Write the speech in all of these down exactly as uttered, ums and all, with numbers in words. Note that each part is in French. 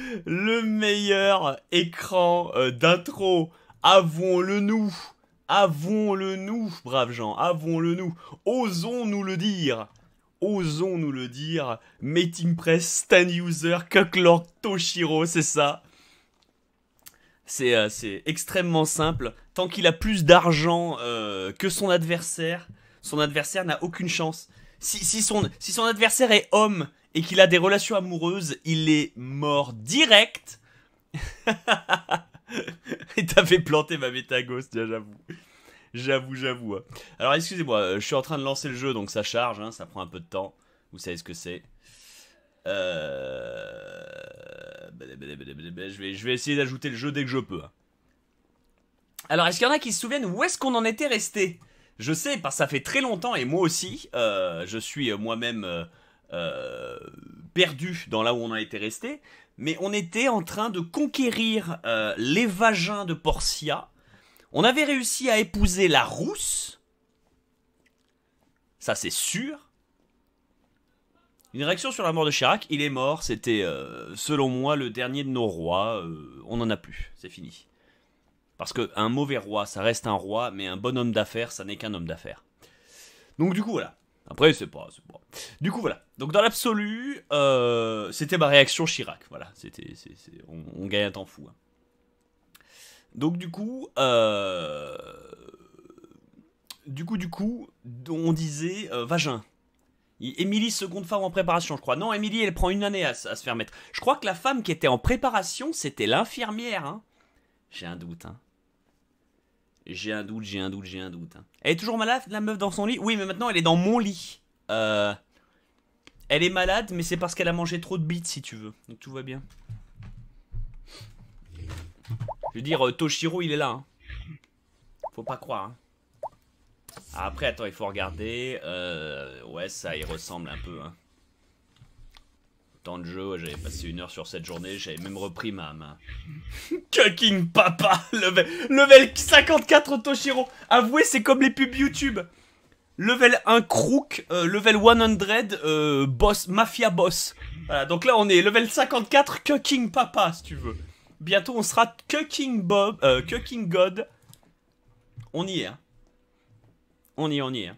Le meilleur écran euh, d'intro. Avouons-le nous. Avouons-le nous, braves gens. Avouons-le nous. Osons-nous le dire. Osons-nous le dire. Mating Press, Stan User, Cucklord Toshiro, c'est ça. C'est euh, extrêmement simple. Tant qu'il a plus d'argent euh, que son adversaire, son adversaire n'a aucune chance. Si, si, son, si son adversaire est homme et qu'il a des relations amoureuses, il est mort direct. Et t'as fait planter ma métaghost, j'avoue. J'avoue, j'avoue. Alors excusez-moi, je suis en train de lancer le jeu, donc ça charge, hein, ça prend un peu de temps. Vous savez ce que c'est. Euh... Je vais, je vais essayer d'ajouter le jeu dès que je peux. Alors, est-ce qu'il y en a qui se souviennent où est-ce qu'on en était resté? Je sais, parce que ça fait très longtemps, et moi aussi, euh, je suis moi-même euh, euh, perdu dans là où on en était resté. Mais on était en train de conquérir euh, les vagins de Portia. On avait réussi à épouser la rousse. Ça, c'est sûr. Une réaction sur la mort de Chirac. Il est mort. C'était, euh, selon moi, le dernier de nos rois. Euh, on n'en a plus. C'est fini. Parce qu'un mauvais roi, ça reste un roi. Mais un bon homme d'affaires, ça n'est qu'un homme d'affaires. Donc, du coup, voilà. Après, c'est pas, pas... Du coup, voilà. Donc, dans l'absolu, euh, c'était ma réaction Chirac. Voilà. C'était, on, on gagne un temps fou. Hein. Donc, du coup... Euh... Du coup, du coup, on disait euh, vagin. Émilie, seconde femme en préparation, je crois. Non, Émilie, elle prend une année à, à se faire mettre. Je crois que la femme qui était en préparation, c'était l'infirmière. Hein. J'ai un doute. Hein. J'ai un doute, j'ai un doute, j'ai un doute. Hein. Elle est toujours malade, la meuf dans son lit? Oui, mais maintenant, elle est dans mon lit. Euh... Elle est malade, mais c'est parce qu'elle a mangé trop de bites, si tu veux. Donc tout va bien. Je veux dire, euh, Toshiro, il est là. Hein. Faut pas croire. Hein. Après, attends, il faut regarder. Euh, ouais, ça y ressemble un peu. Hein. Temps de jeu, j'avais passé une heure sur cette journée. J'avais même repris ma... ma... Cucking Papa level, level cinquante-quatre Toshiro. Avouez, c'est comme les pubs YouTube. Level un crook, euh, level cent, euh, boss, mafia boss. Voilà, donc là, on est level cinquante-quatre Cucking Papa, si tu veux. Bientôt, on sera Cucking Bob, euh, Cucking God. On y est, hein. On y est, on y est.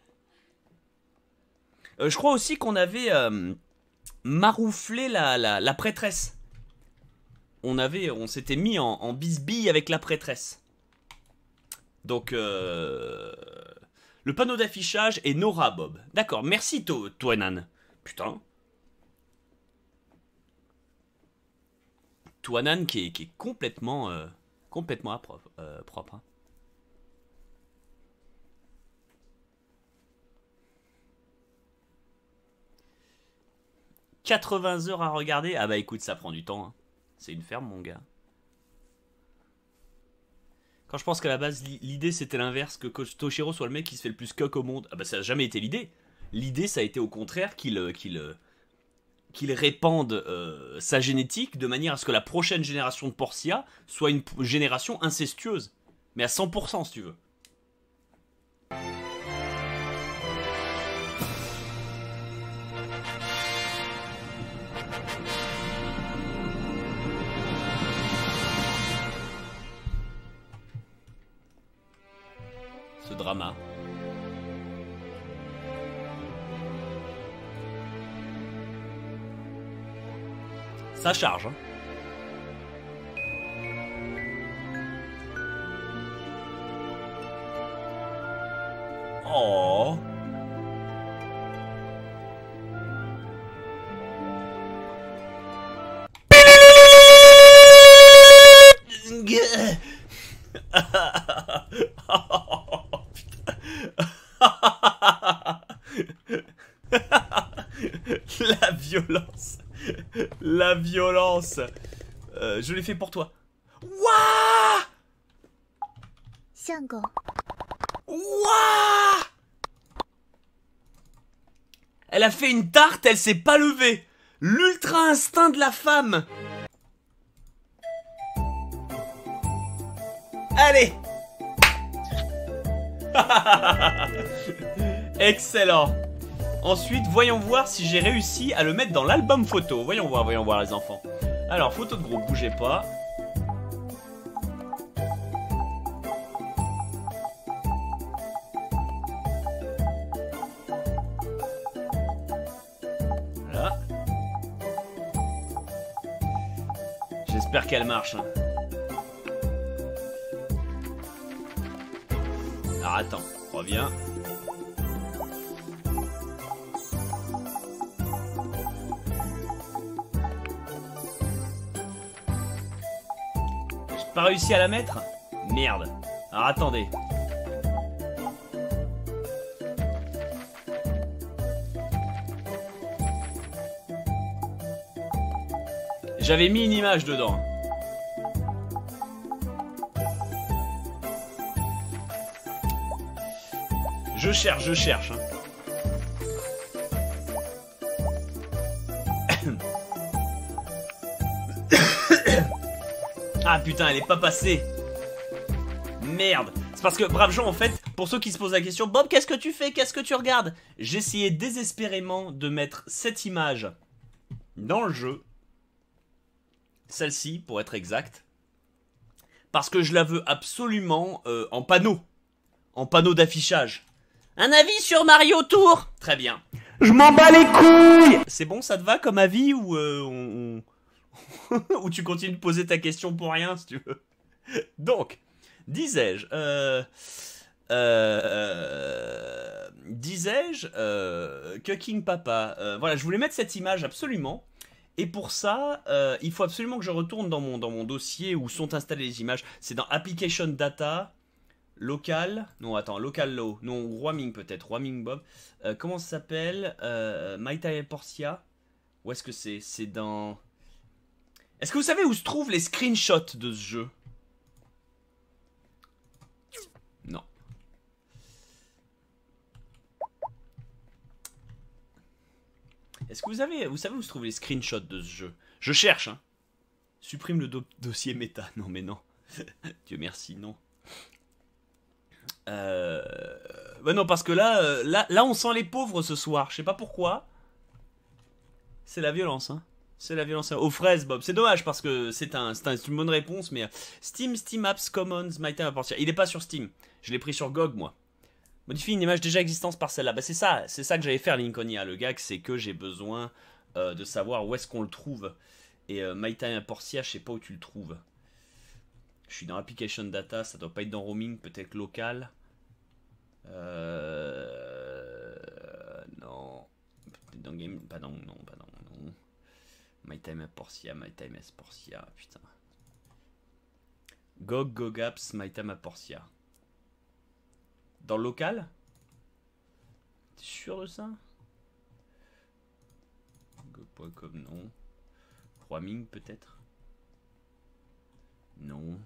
Euh, je crois aussi qu'on avait euh, marouflé la, la, la prêtresse. On avait, on s'était mis en, en bisbille avec la prêtresse. Donc, euh, le panneau d'affichage est Nora Bob. D'accord, merci to, Toinan. Putain. Toinan qui est, qui est complètement, euh, complètement à propre. Euh, propre hein. quatre-vingts heures à regarder. Ah bah écoute, ça prend du temps. Hein. C'est une ferme, mon gars. Quand je pense qu'à la base, l'idée c'était l'inverse, que Toshiro soit le mec qui se fait le plus coq au monde. Ah bah ça n'a jamais été l'idée. L'idée, ça a été au contraire qu'il qu'il, qu'il répande euh, sa génétique de manière à ce que la prochaine génération de Portia soit une génération incestueuse. Mais à cent pour cent, si tu veux. Ce drama. Ça charge. Hein. Oh. La violence. La violence. Euh, je l'ai fait pour toi. Wouah. Wouah. Elle a fait une tarte, elle s'est pas levée. L'ultra instinct de la femme. Allez. Excellent. Ensuite, voyons voir si j'ai réussi à le mettre dans l'album photo. Voyons voir, voyons voir les enfants. Alors, photo de groupe, bougez pas. Voilà. J'espère qu'elle marche. Hein. Alors attends, reviens. J'ai pas réussi à la mettre? Merde. Alors attendez. J'avais mis une image dedans. Je cherche, je cherche. Hein. Ah putain, elle est pas passée. Merde. C'est parce que, brave gens, en fait, pour ceux qui se posent la question, Bob, qu'est-ce que tu fais? Qu'est-ce que tu regardes? J'essayais désespérément de mettre cette image dans le jeu. Celle-ci, pour être exact. Parce que je la veux absolument euh, en panneau. En panneau d'affichage. Un avis sur Mario Tour? Très bien. Je m'en bats les couilles. C'est bon, ça te va comme avis ou euh, on... ou tu continues de poser ta question pour rien si tu veux. Donc, disais-je, euh, euh, disais-je euh, que King Papa, euh, voilà, je voulais mettre cette image absolument. Et pour ça, euh, il faut absolument que je retourne dans mon, dans mon dossier où sont installées les images. C'est dans Application Data. Local, non attends, local low, non roaming peut-être, roaming Bob. Euh, comment ça s'appelle euh, Maïta et Portia. Où est-ce que c'est? C'est dans... Est-ce que vous savez où se trouvent les screenshots de ce jeu? Non. Est-ce que vous savez, vous savez où se trouvent les screenshots de ce jeu? Je cherche, hein. Supprime le do dossier méta. Non mais non. Dieu merci, non. Euh... Bah non, parce que là, euh, là, là, on sent les pauvres ce soir. Je sais pas pourquoi. C'est la violence, hein. C'est la violence. Aux fraises, Bob. C'est dommage parce que c'est un, un, une bonne réponse, mais Steam, Steam Apps, Commons, My Time à partir. Il est pas sur Steam. Je l'ai pris sur G O G, moi. Modifie une image déjà existante par celle-là. Bah c'est ça, c'est ça que j'allais faire, Lincolnia. Le gag, c'est que j'ai besoin euh, de savoir où est-ce qu'on le trouve. Et euh, My Time à Portia, je sais pas où tu le trouves. Je suis dans Application Data, ça doit pas être dans Roaming, peut-être local. Euh... Non. Peut-être dans Game... Pas dans... Non, pas dans... Non. My Time à Portia, My Time à Portia, putain. G O G, G O G Apps, My Time à Portia. Dans le local? T'es sûr de ça? Go point com, non. Roaming, peut-être? Non.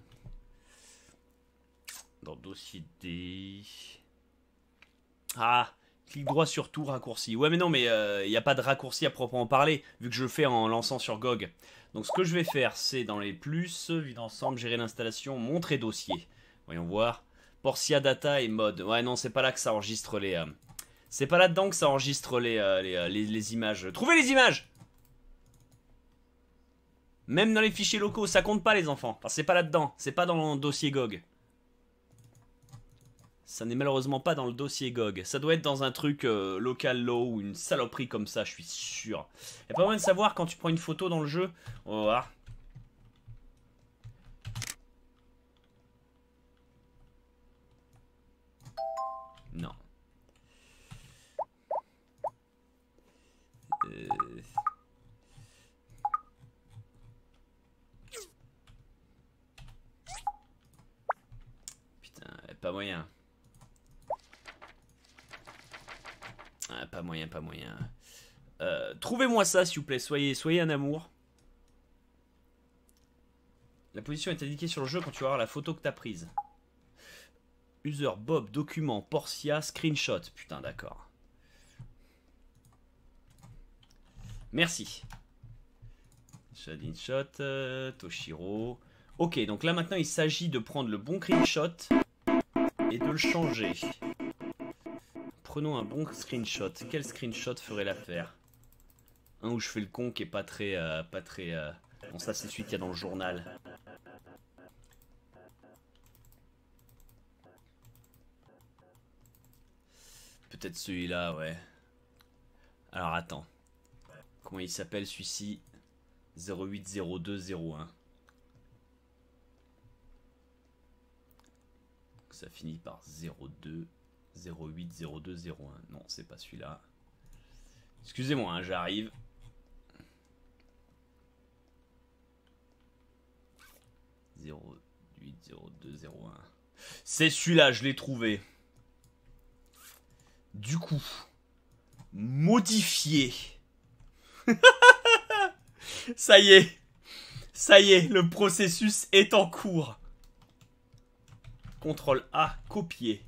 Dans dossier D. Ah, clic droit sur tout, raccourci. Ouais, mais non, mais il euh, n'y a pas de raccourci à proprement parler, vu que je le fais en lançant sur G O G. Donc ce que je vais faire, c'est dans les plus, vide ensemble, gérer l'installation, montrer dossier. Voyons voir. Portia Data et mode. Ouais, non, c'est pas là que ça enregistre les... Euh... C'est pas là-dedans que ça enregistre les, euh, les, euh, les, les images. Trouvez les images! Même dans les fichiers locaux, ça compte pas les enfants. Enfin, c'est pas là-dedans, c'est pas dans le dossier G O G. Ça n'est malheureusement pas dans le dossier G O G. Ça doit être dans un truc euh, local low ou une saloperie comme ça, je suis sûr. Y'a pas moyen de savoir quand tu prends une photo dans le jeu. On va voir. Non. Euh... Putain, pas moyen. Ah, pas moyen, pas moyen. Euh, Trouvez-moi ça, s'il vous plaît. Soyez, soyez un amour. La position est indiquée sur le jeu quand tu vas voir la photo que t'as prise. User, Bob, document, Portia, screenshot. Putain, d'accord. Merci. Screenshot, euh, Toshiro. Ok, donc là maintenant il s'agit de prendre le bon screenshot et de le changer. Prenons un bon screenshot. Quel screenshot ferait l'affaire? Un où je fais le con qui est pas très, euh, pas très, euh, Bon, ça, c'est celui qu'il y a dans le journal. Peut-être celui-là, ouais. Alors, attends. Comment il s'appelle, celui-ci? zéro huit zéro deux zéro un. Ça finit par zéro deux zéro huit zéro deux zéro un. Non, c'est pas celui-là. Excusez-moi, hein, j'arrive. zéro huit zéro deux zéro un. C'est celui-là, je l'ai trouvé. Du coup, modifié. Ça y est. Ça y est, le processus est en cours. contrôle A, copier.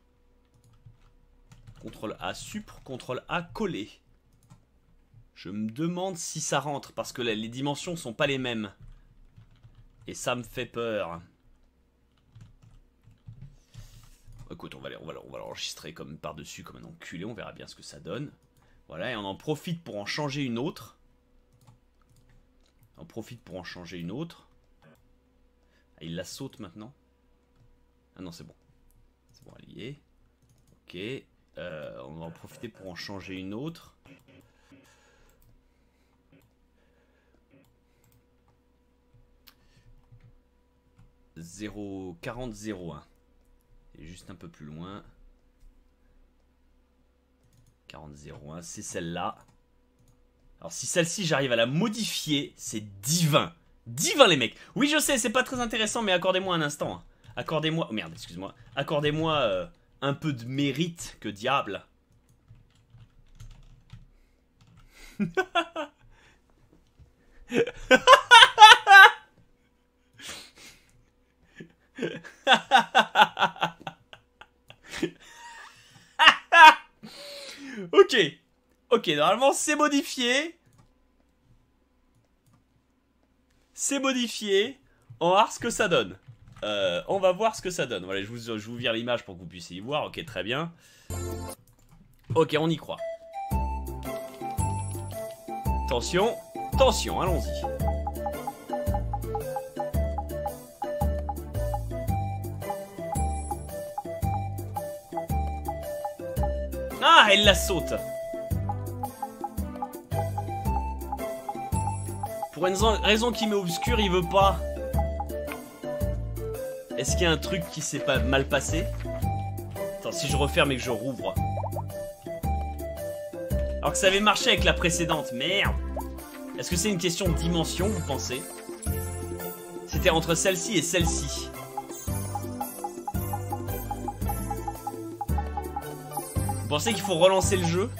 contrôle A, supr, contrôle A, coller. Je me demande si ça rentre, parce que les dimensions sont pas les mêmes. Et ça me fait peur. Écoute, on va, on va, on va l'enregistrer comme par-dessus, comme un enculé, on verra bien ce que ça donne. Voilà, et on en profite pour en changer une autre. On profite pour en changer une autre. Ah, il la saute maintenant. Ah non, c'est bon. C'est bon, elle y est. Ok. Euh, on va en profiter pour en changer une autre. zéro quarante zéro un. Et juste un peu plus loin. quarante zéro un, c'est celle-là. Alors si celle-ci j'arrive à la modifier, c'est divin. Divin les mecs. Oui je sais, c'est pas très intéressant, mais accordez-moi un instant. Accordez-moi... Oh merde, excuse-moi. Accordez-moi euh, un peu de mérite, que diable. Ok. Ok, normalement c'est modifié. C'est modifié. On va voir ce que ça donne. Euh, on va voir ce que ça donne. Voilà, je vous, je vous vire l'image pour que vous puissiez y voir. Ok, très bien. Ok, on y croit. Attention. Attention, allons-y. Ah, elle la saute. Pour une raison qui m'est obscure, il veut pas. Est-ce qu'il y a un truc qui s'est pas mal passé? Attends, si je referme et que je rouvre. Alors que ça avait marché avec la précédente, merde. Est-ce que c'est une question de dimension, vous pensez? C'était entre celle-ci et celle-ci. Vous pensez qu'il faut relancer le jeu?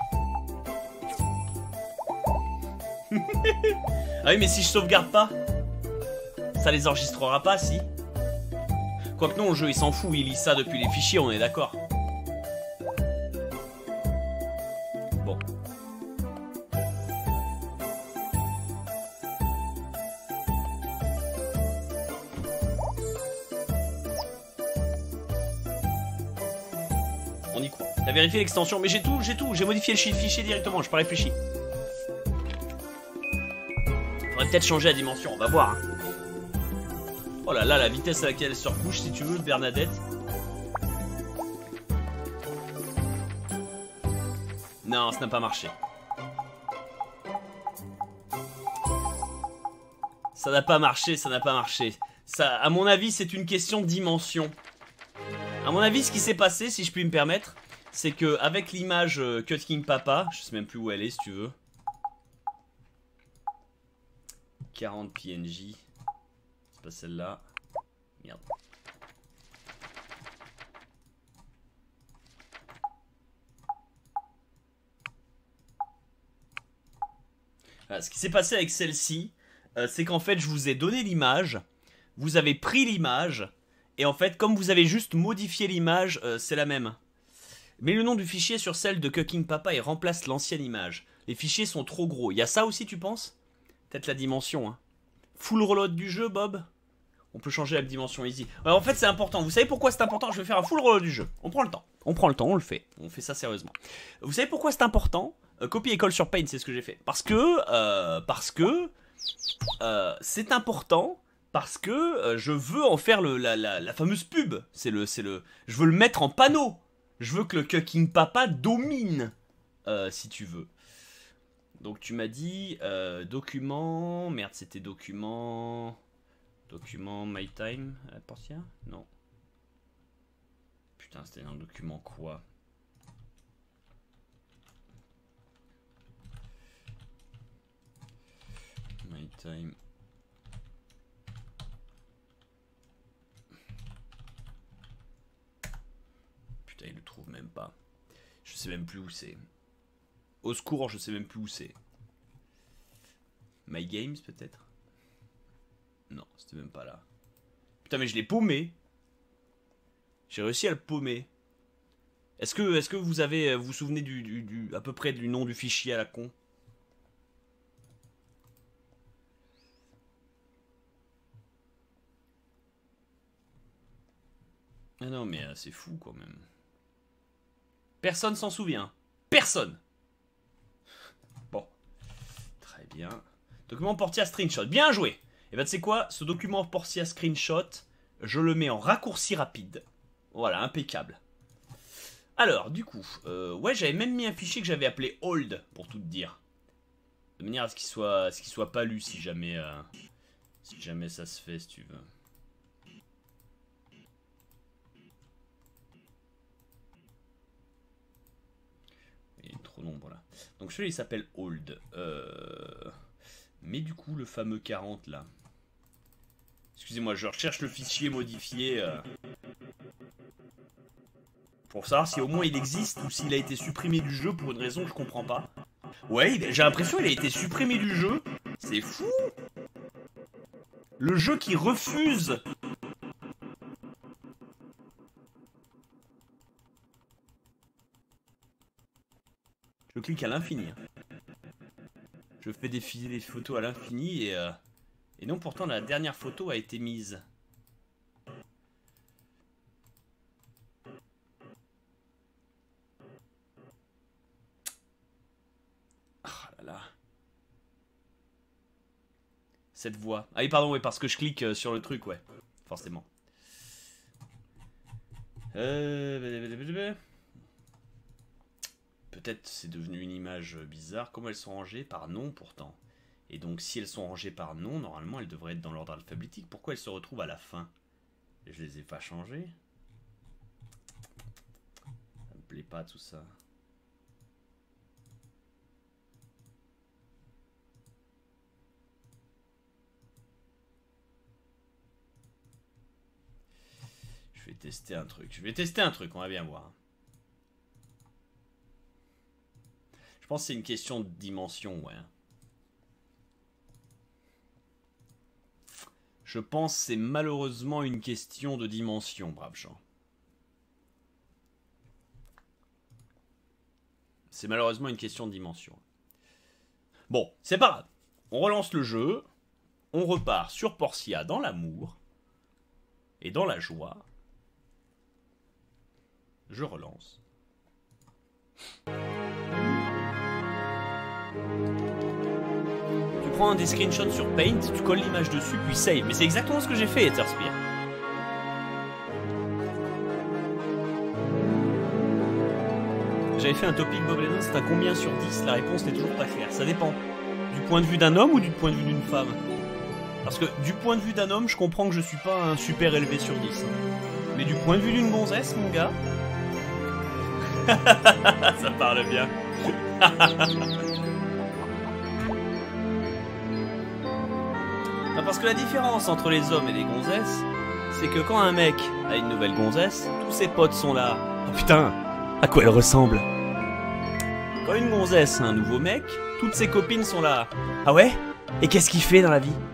Ah oui, mais si je sauvegarde pas, ça les enregistrera pas, si. Quoique non, le jeu il s'en fout, il lit ça depuis les fichiers, on est d'accord. Bon. On y croit. T'as vérifié l'extension, mais j'ai tout, j'ai tout, j'ai modifié le fichier directement, j'ai pas réfléchi. Faudrait peut-être changer la dimension, on va voir. Hein. Oh là là, la vitesse à laquelle elle se recouche, si tu veux, Bernadette. Non, ça n'a pas marché. Ça n'a pas marché, ça n'a pas marché. Ça, à mon avis, c'est une question de dimension. À mon avis, ce qui s'est passé, si je puis me permettre, c'est que avec l'image euh, Cut King Papa, je sais même plus où elle est, si tu veux. quarante P N J. C'est pas celle-là. Merde. Voilà, ce qui s'est passé avec celle-ci, euh, c'est qu'en fait, je vous ai donné l'image. Vous avez pris l'image. Et en fait, comme vous avez juste modifié l'image, euh, c'est la même. Mets le nom du fichier sur celle de Cut King Papa et remplace l'ancienne image. Les fichiers sont trop gros. Il y a ça aussi, tu penses? Peut-être la dimension, hein. Full reload du jeu, Bob. On peut changer la dimension easy. Alors, en fait, c'est important. Vous savez pourquoi c'est important? Je vais faire un full reload du jeu. On prend le temps. On prend le temps, on le fait. On fait ça sérieusement. Vous savez pourquoi c'est important? euh, Copie et colle sur Paint, c'est ce que j'ai fait. Parce que... Euh, parce que... euh, c'est important parce que euh, je veux en faire le, la, la, la fameuse pub. C'est le, c'est le, je veux le mettre en panneau. Je veux que le Cucking Papa domine, euh, si tu veux. Donc tu m'as dit euh, document, merde c'était document, document My Time, euh, Portia? Non. Putain c'était un document quoi? My Time. Putain il le trouve même pas. Je sais même plus où c'est. Au secours, je sais même plus où c'est. My Games, peut-être? Non, c'était même pas là. Putain, mais je l'ai paumé. J'ai réussi à le paumer. Est-ce que, est-ce que vous avez, vous vous souvenez du, du, du, à peu près du nom du fichier à la con? Ah non, mais euh, c'est fou quand même. Personne s'en souvient. Personne. Bon. Très bien. Document Portia Screenshot. Bien joué. Et ben tu sais quoi? Ce document Portia Screenshot, je le mets en raccourci rapide. Voilà, impeccable. Alors, du coup, euh, ouais, j'avais même mis un fichier que j'avais appelé Hold, pour tout te dire. De manière à ce qu'il soit, à ce qu'il soit pas lu si jamais, euh, si jamais ça se fait, si tu veux. Il est trop nombreux là. Donc celui-là il s'appelle Hold. Euh... Mais du coup, le fameux quarante là. Excusez-moi, je recherche le fichier modifié. Euh... Pour savoir si au moins il existe ou s'il a été supprimé du jeu pour une raison que je comprends pas. Ouais, j'ai l'impression qu'il a été supprimé du jeu. C'est fou. Le jeu qui refuse. Je clique à l'infini. Je fais défiler les photos à l'infini et... Euh... Et non, pourtant la dernière photo a été mise. Cette voix. Ah oui, pardon, oui, parce que je clique sur le truc, ouais. Forcément. Euh... Peut-être c'est devenu une image bizarre. Comment elles sont rangées? Par nom, pourtant. Et donc, si elles sont rangées par nom, normalement, elles devraient être dans l'ordre alphabétique. Pourquoi elles se retrouvent à la fin? Je les ai pas changées. Ça me plaît pas, tout ça. Je vais tester un truc. Je vais tester un truc, on va bien voir. Je pense que c'est une question de dimension, ouais. Je pense que c'est malheureusement une question de dimension, brave Jean. C'est malheureusement une question de dimension. Bon, c'est pas grave. On relance le jeu. On repart sur Portia dans l'amour. Et dans la joie. Je relance. Tu prends un des screenshots sur Paint, tu colles l'image dessus, puis save. Mais c'est exactement ce que j'ai fait, Etherspear. J'avais fait un topic Bob Lennon, c'est à combien sur dix? La réponse n'est toujours pas claire. Ça dépend. Du point de vue d'un homme ou du point de vue d'une femme? Parce que du point de vue d'un homme, je comprends que je suis pas un super élevé sur dix. Mais du point de vue d'une gonzesse, mon gars... Ça parle bien. Non, parce que la différence entre les hommes et les gonzesses, c'est que quand un mec a une nouvelle gonzesse, tous ses potes sont là. Oh putain, à quoi elle ressemble? Quand une gonzesse a un nouveau mec, toutes ses copines sont là. Ah ouais? Et qu'est-ce qu'il fait dans la vie?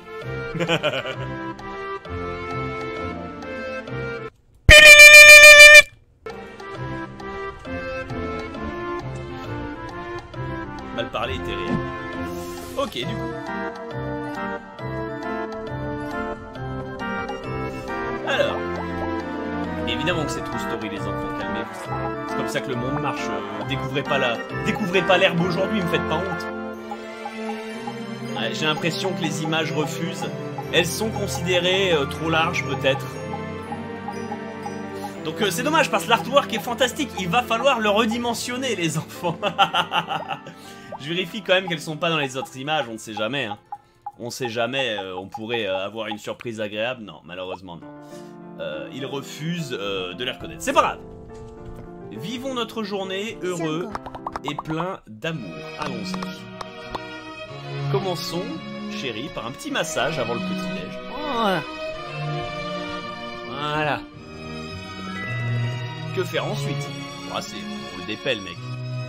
Mal parlé et terrible. Ok, du coup. Alors. Évidemment que c'est True Story, les enfants, calmez-vous. C'est comme ça que le monde marche. Découvrez pas la... Découvrez pas l'herbe aujourd'hui, me faites pas honte. Ouais, Ouais, j'ai l'impression que les images refusent. Elles sont considérées euh, trop larges peut-être. Donc euh, c'est dommage parce que l'artwork est fantastique. Il va falloir le redimensionner les enfants. Je vérifie quand même qu'elles sont pas dans les autres images, on ne sait jamais. Hein. On sait jamais, euh, on pourrait euh, avoir une surprise agréable. Non, malheureusement non. Euh, il refuse euh, de les reconnaître. C'est pas grave. Vivons notre journée heureux et plein d'amour. Allons-y. Commençons, chérie, par un petit massage avant le petit-déj. Voilà. Voilà. Que faire ensuite? Oh, c'est roule des pelles, mec.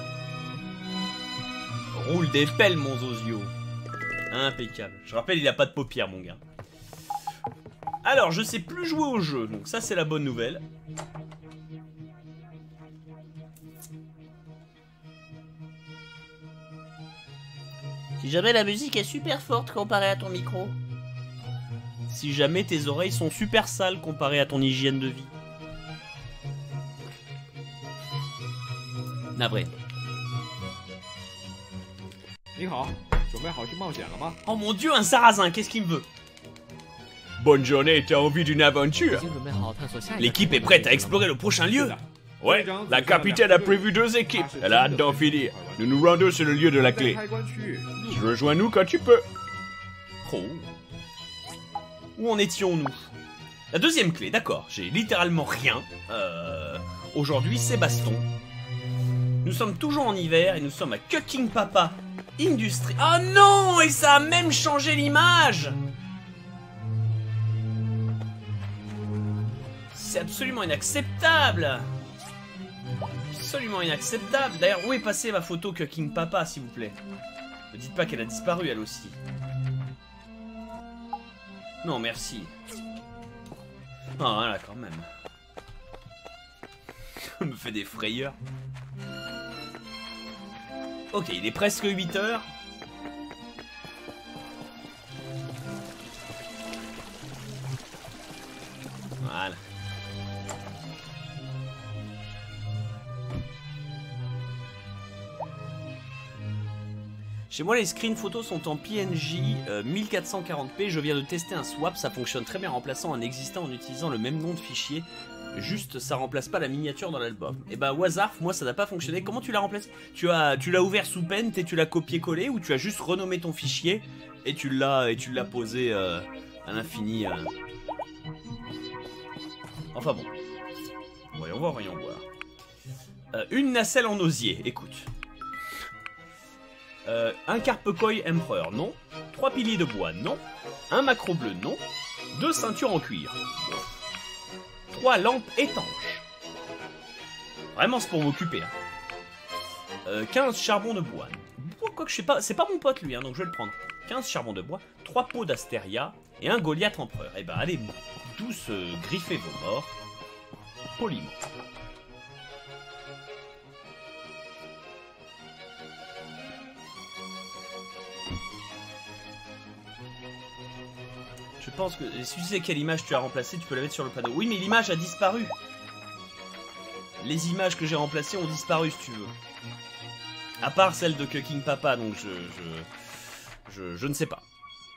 Roule des pelles, mon Zozio. Impeccable. Je rappelle, il a pas de paupières, mon gars. Alors, je sais plus jouer au jeu, donc ça, c'est la bonne nouvelle. Si jamais la musique est super forte comparée à ton micro. Si jamais tes oreilles sont super sales comparées à ton hygiène de vie. Navré. Oh mon dieu, un sarrasin, qu'est-ce qu'il me veut? Bonne journée, t'as envie d'une aventure? L'équipe est prête à explorer le prochain lieu. Ouais, la capitaine a prévu deux équipes. Elle a hâte d'en finir. Nous nous rendons sur le lieu de la clé. Rejoins-nous quand tu peux. Oh. Où en étions-nous? La deuxième clé, d'accord. J'ai littéralement rien. Euh, Aujourd'hui, c'est baston. Nous sommes toujours en hiver et nous sommes à Cooking Papa Industrie. Oh non! Et ça a même changé l'image! C'est absolument inacceptable! Absolument inacceptable. D'ailleurs, où est passée ma photo Cooking Papa, s'il vous plaît? Ne dites pas qu'elle a disparu, elle aussi. Non, merci. Oh, voilà, quand même. Ça me fait des frayeurs. Ok, il est presque huit heures. Voilà. Chez moi, les screen photos sont en P N J euh, mille quatre cent quarante p. Je viens de tester un swap, ça fonctionne très bien remplaçant un existant en utilisant le même nom de fichier. Juste, ça remplace pas la miniature dans l'album. Et bah, au hasard, moi, ça n'a pas fonctionné. Comment tu l'as remplacé? Tu as, tu l'as ouvert sous Paint et tu l'as copié-collé, ou tu as juste renommé ton fichier et tu l'as et tu l'as posé euh, à l'infini. Euh... Enfin bon. Voyons voir, voyons voir. Euh, une nacelle en osier, écoute. Euh, un carpe-koi empereur, non. Trois piliers de bois, non. Un macro bleu, non. Deux ceintures en cuir. Trois lampes étanches. Vraiment, c'est pour m'occuper. Hein. Euh, quinze charbons de bois. Quoi que je sais pas, c'est pas mon pote lui, hein, donc je vais le prendre. quinze charbons de bois, trois pots d'astéria et un Goliath empereur. Et bah allez, tous euh, griffez vos morts. Poliment. Je pense que si tu sais quelle image tu as remplacée, tu peux la mettre sur le panneau. Oui, mais l'image a disparu. Les images que j'ai remplacées ont disparu, si tu veux. À part celle de Cooking Papa, donc je, je, je, je ne sais pas.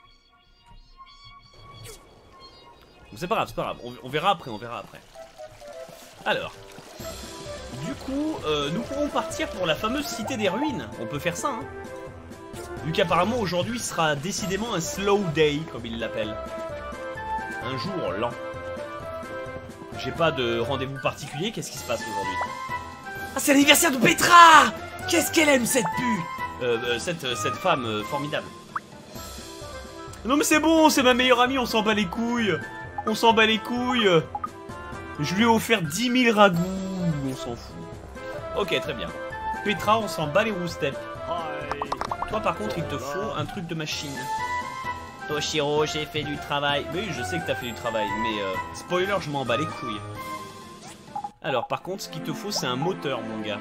Donc c'est pas grave, c'est pas grave. On, on verra après, on verra après. Alors, du coup, euh, nous pourrons partir pour la fameuse cité des ruines. On peut faire ça, hein. Vu qu'apparemment aujourd'hui sera décidément un slow day, comme il l'appelle. Un jour lent. J'ai pas de rendez-vous particulier, qu'est-ce qui se passe aujourd'hui? Ah, c'est l'anniversaire de Petra! Qu'est-ce qu'elle aime, cette pute! euh, euh, cette, euh, cette femme euh, formidable. Non mais c'est bon, c'est ma meilleure amie, on s'en bat les couilles. On s'en bat les couilles. Je lui ai offert dix mille ragoûts, on s'en fout. Ok, très bien. Petra, on s'en bat les roustelles. Toi par contre il te faut un truc de machine. Toshiro, j'ai fait du travail. Oui, je sais que t'as fait du travail, mais euh, spoiler, je m'en bats les couilles. Alors par contre, ce qu'il te faut, c'est un moteur, mon gars.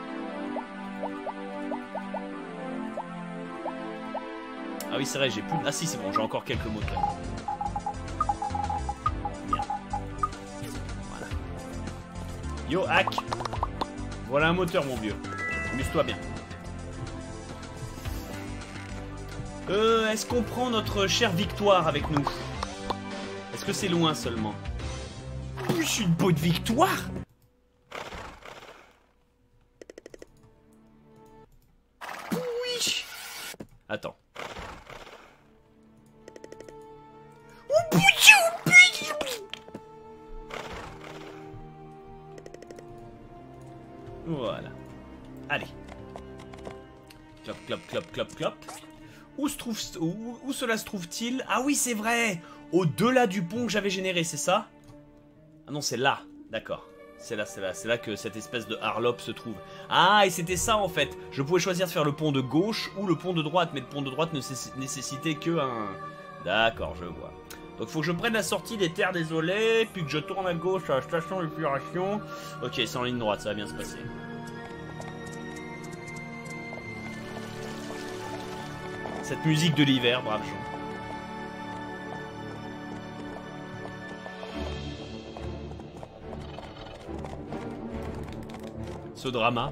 Ah oui, c'est vrai, j'ai plus... Ah si, c'est bon, j'ai encore quelques moteurs. Bien. Voilà. Yo, hack. Voilà un moteur, mon vieux. Amuse-toi bien. Euh, est-ce qu'on prend notre chère Victoire avec nous? Est-ce que c'est loin seulement? Plus une bonne Victoire? Oui. Attends. Voilà. Allez. Clop, clop, clop, clop, clop. Où, se trouve, où, où cela se trouve-t-il? Ah oui, c'est vrai. Au-delà du pont que j'avais généré, c'est ça? Ah non, c'est là. D'accord. C'est là, c'est là. C'est là que cette espèce de harlope se trouve. Ah, et c'était ça, en fait. Je pouvais choisir de faire le pont de gauche ou le pont de droite. Mais le pont de droite ne nécessitait que un... D'accord, je vois. Donc, faut que je prenne la sortie des terres désolées, puis que je tourne à gauche à la station d'épuration. Ok, c'est en ligne droite, ça va bien se passer. Cette musique de l'hiver, brave Jean. Ce drama.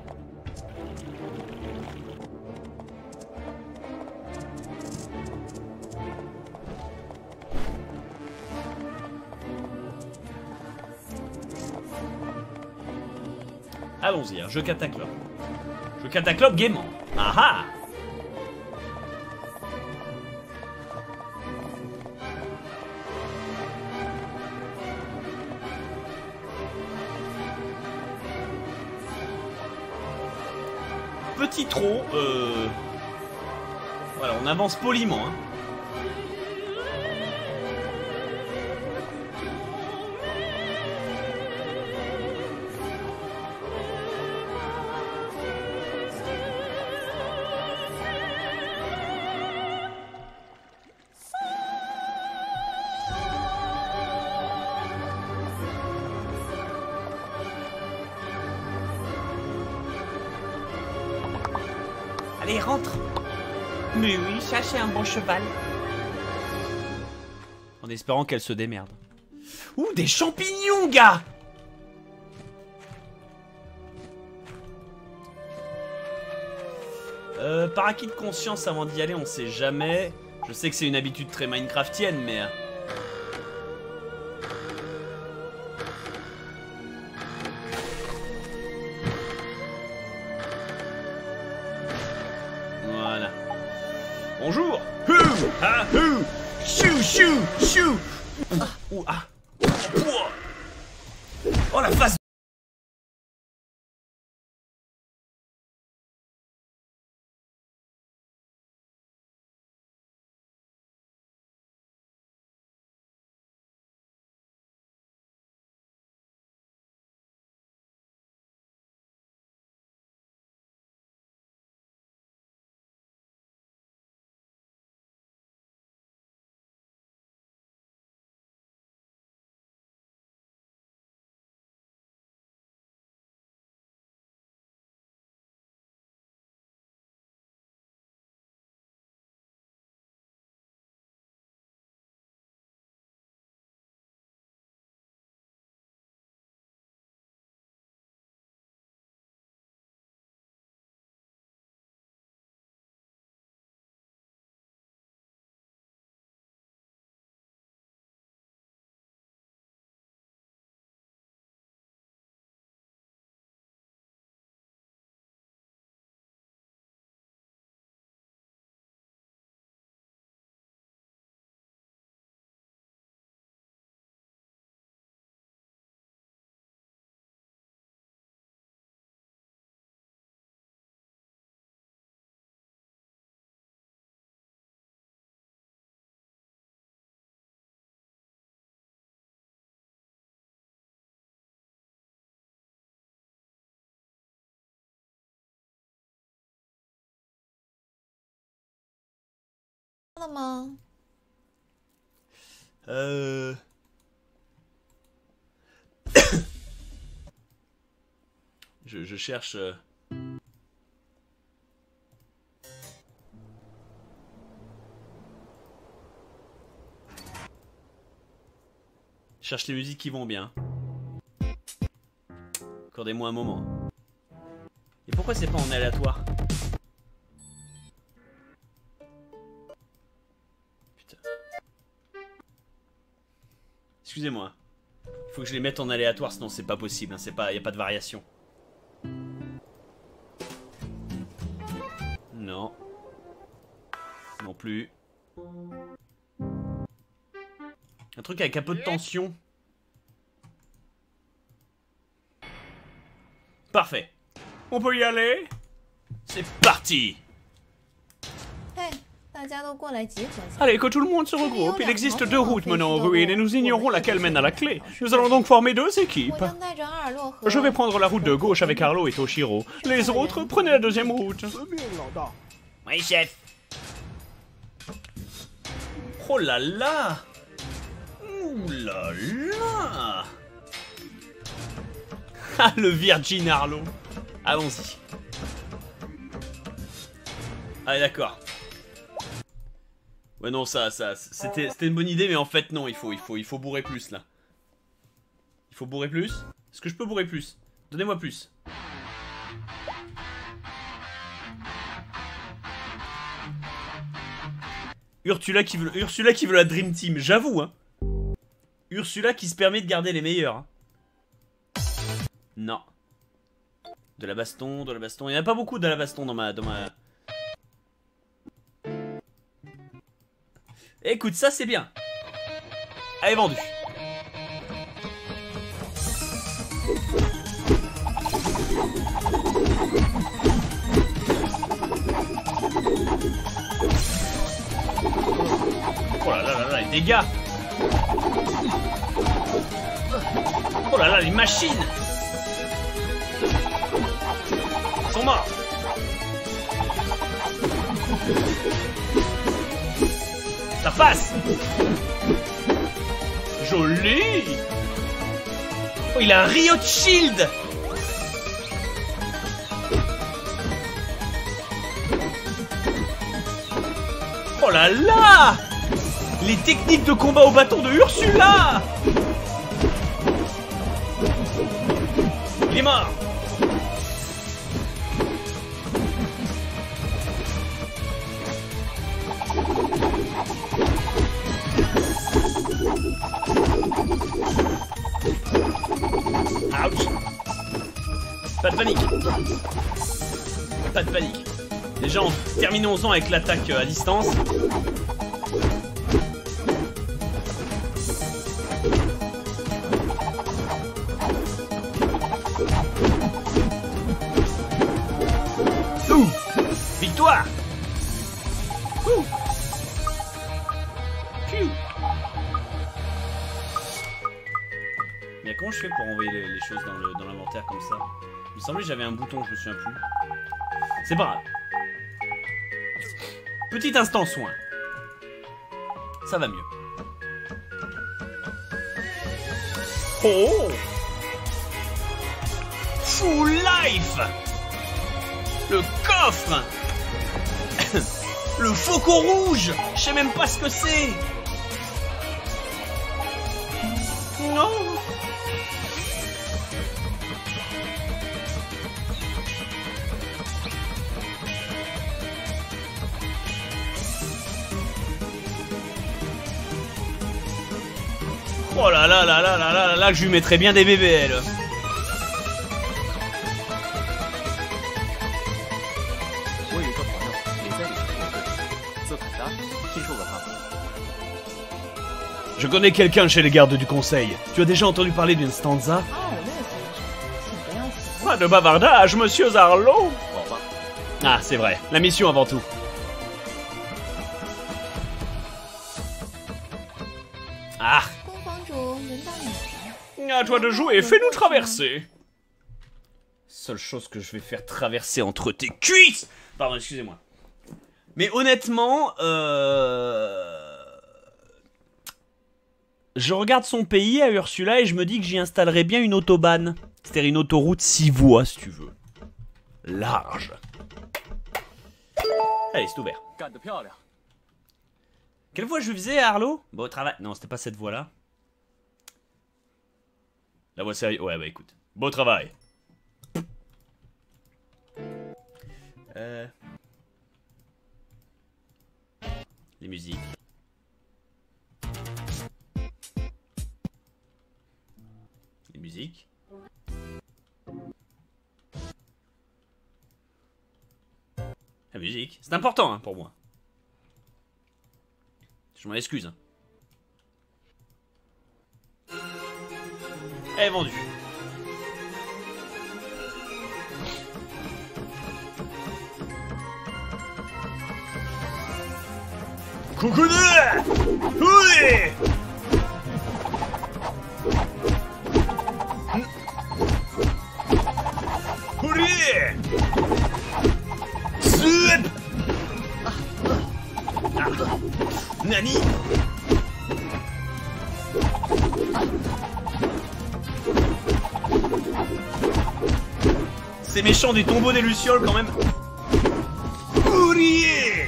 Allons-y, hein, je cataclope. Je cataclope gaiement. Ah ah! Petit trot, euh... voilà, on avance poliment, hein. Allez, rentre. Mais oui, ça c'est un bon cheval. En espérant qu'elle se démerde. Ouh, des champignons, gars. Euh, par acquis de conscience avant d'y aller, on sait jamais. Je sais que c'est une habitude très minecraftienne, mais... Voilà. Bonjour. Hou, ah, hou. Chou, chou, chou. Ah, ouh, ah. Oh la face. Maman. Euh... je, je cherche... Euh... Je cherche les musiques qui vont bien. Accordez-moi un moment. Et pourquoi c'est pas en aléatoire? Excusez-moi. Il faut que je les mette en aléatoire, sinon c'est pas possible. Hein. C'est pas, y a pas de variation. Non. Non plus. Un truc avec un peu de tension. Parfait. On peut y aller? C'est parti! Allez, que tout le monde se regroupe. Il existe deux routes menant aux ruines et nous ignorons laquelle mène à la clé. Nous allons donc former deux équipes. Je vais prendre la route de gauche avec Arlo et Toshiro. Les autres, prenez la deuxième route. Oui, chef. Oh là là! Ouh là là! Ah, le Virgin Arlo. Allons-y. Allez, d'accord. Ouais, non, ça, ça, c'était une bonne idée, mais en fait, non, il faut, il faut, il faut bourrer plus, là. Il faut bourrer plus? Est-ce que je peux bourrer plus? Donnez-moi plus. Ursula qui veut, Ursula qui veut la Dream Team, j'avoue, hein. Ursula qui se permet de garder les meilleurs. Hein. Non. De la baston, de la baston. Il n'y en a pas beaucoup de la baston dans ma... Dans ma... Écoute, ça c'est bien. Allez, vendu. Oh là là là là, les dégâts. Oh là là, les machines. Ils sont morts. Ça passe. Joli. Oh, il a un Riot Shield. Oh là là. Les techniques de combat au bâton de Ursula. Il est mort. Ouch. Pas de panique. Pas de panique. Déjà, terminons-en avec l'attaque à distance. Ouh. Victoire. Ouh. Phew. Mais comment je fais pour envoyer les, les choses dans l'inventaire comme ça? Il me semblait que j'avais un bouton, je me souviens plus. C'est pas grave. Petit instant soin. Ça va mieux. Oh! Full life! Le coffre! Le faucon rouge! Je sais même pas ce que c'est! Non! Oh là là là là là là là, je lui mettrais bien des bébés, elle. Je connais quelqu'un chez les gardes du conseil. Tu as déjà entendu parler d'une stanza? Pas de bavardage, monsieur Zarlo. Ah, c'est vrai. La mission avant tout. Ah. À toi de jouer, fais-nous traverser. Seule chose que je vais faire traverser entre tes cuisses. Pardon, excusez-moi. Mais honnêtement, euh... je regarde son pays à Ursula et je me dis que j'y installerais bien une autobahn. C'est-à-dire une autoroute six voies, si tu veux. Large. Allez, c'est ouvert. Quelle voie je faisais à Arlo? Bon, travail. Non, c'était pas cette voie-là. La voie sérieuse. Ouais, bah écoute. Beau travail. Euh... Les musiques. musique. La musique, c'est important hein, pour moi. Je m'en excuse. Hein. Elle est vendue. Coucou de oui. Hurry! Zup! Ah. Nani? C'est méchant du tombeau des lucioles quand même. Hurry!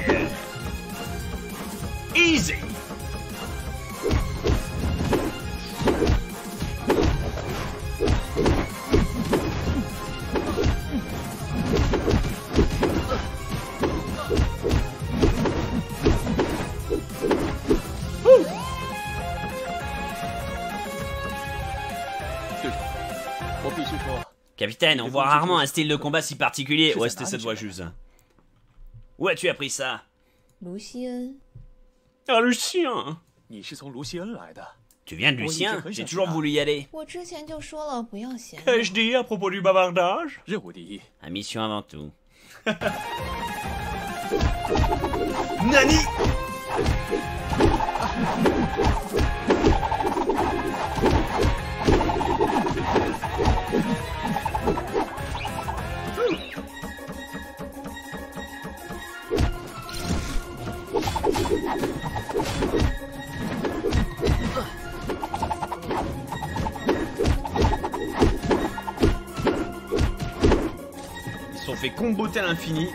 Easy! Capitaine, on voit rarement un style de combat si particulier. Ouais, c'était cette voix juste. Où as-tu appris ça? Lucien. Ah, Lucien. Tu viens de Lucien? J'ai toujours voulu y aller. Qu'ai-je dit à propos du bavardage? La mission avant tout. Nani? Ils se sont fait comboter à l'infini.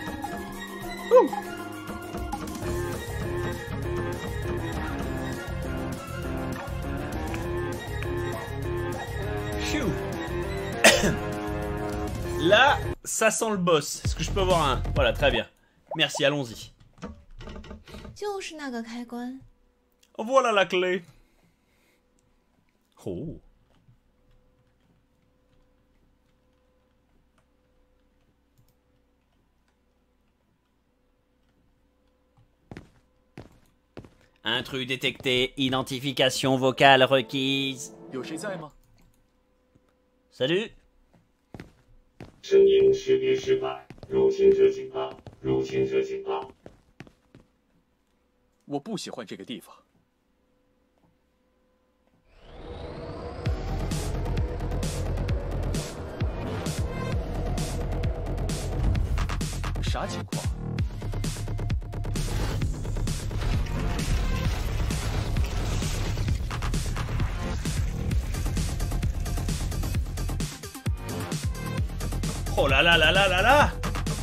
Là, ça sent le boss. Est-ce que je peux avoir un... Voilà, très bien. Merci, allons-y. Voilà la clé. Oh. Intrus détecté, identification vocale requise. Salut. 声音识别失败，入侵者警报，入侵者警报。 我不喜欢这个地方。啥情况？ Oh là là là là là là!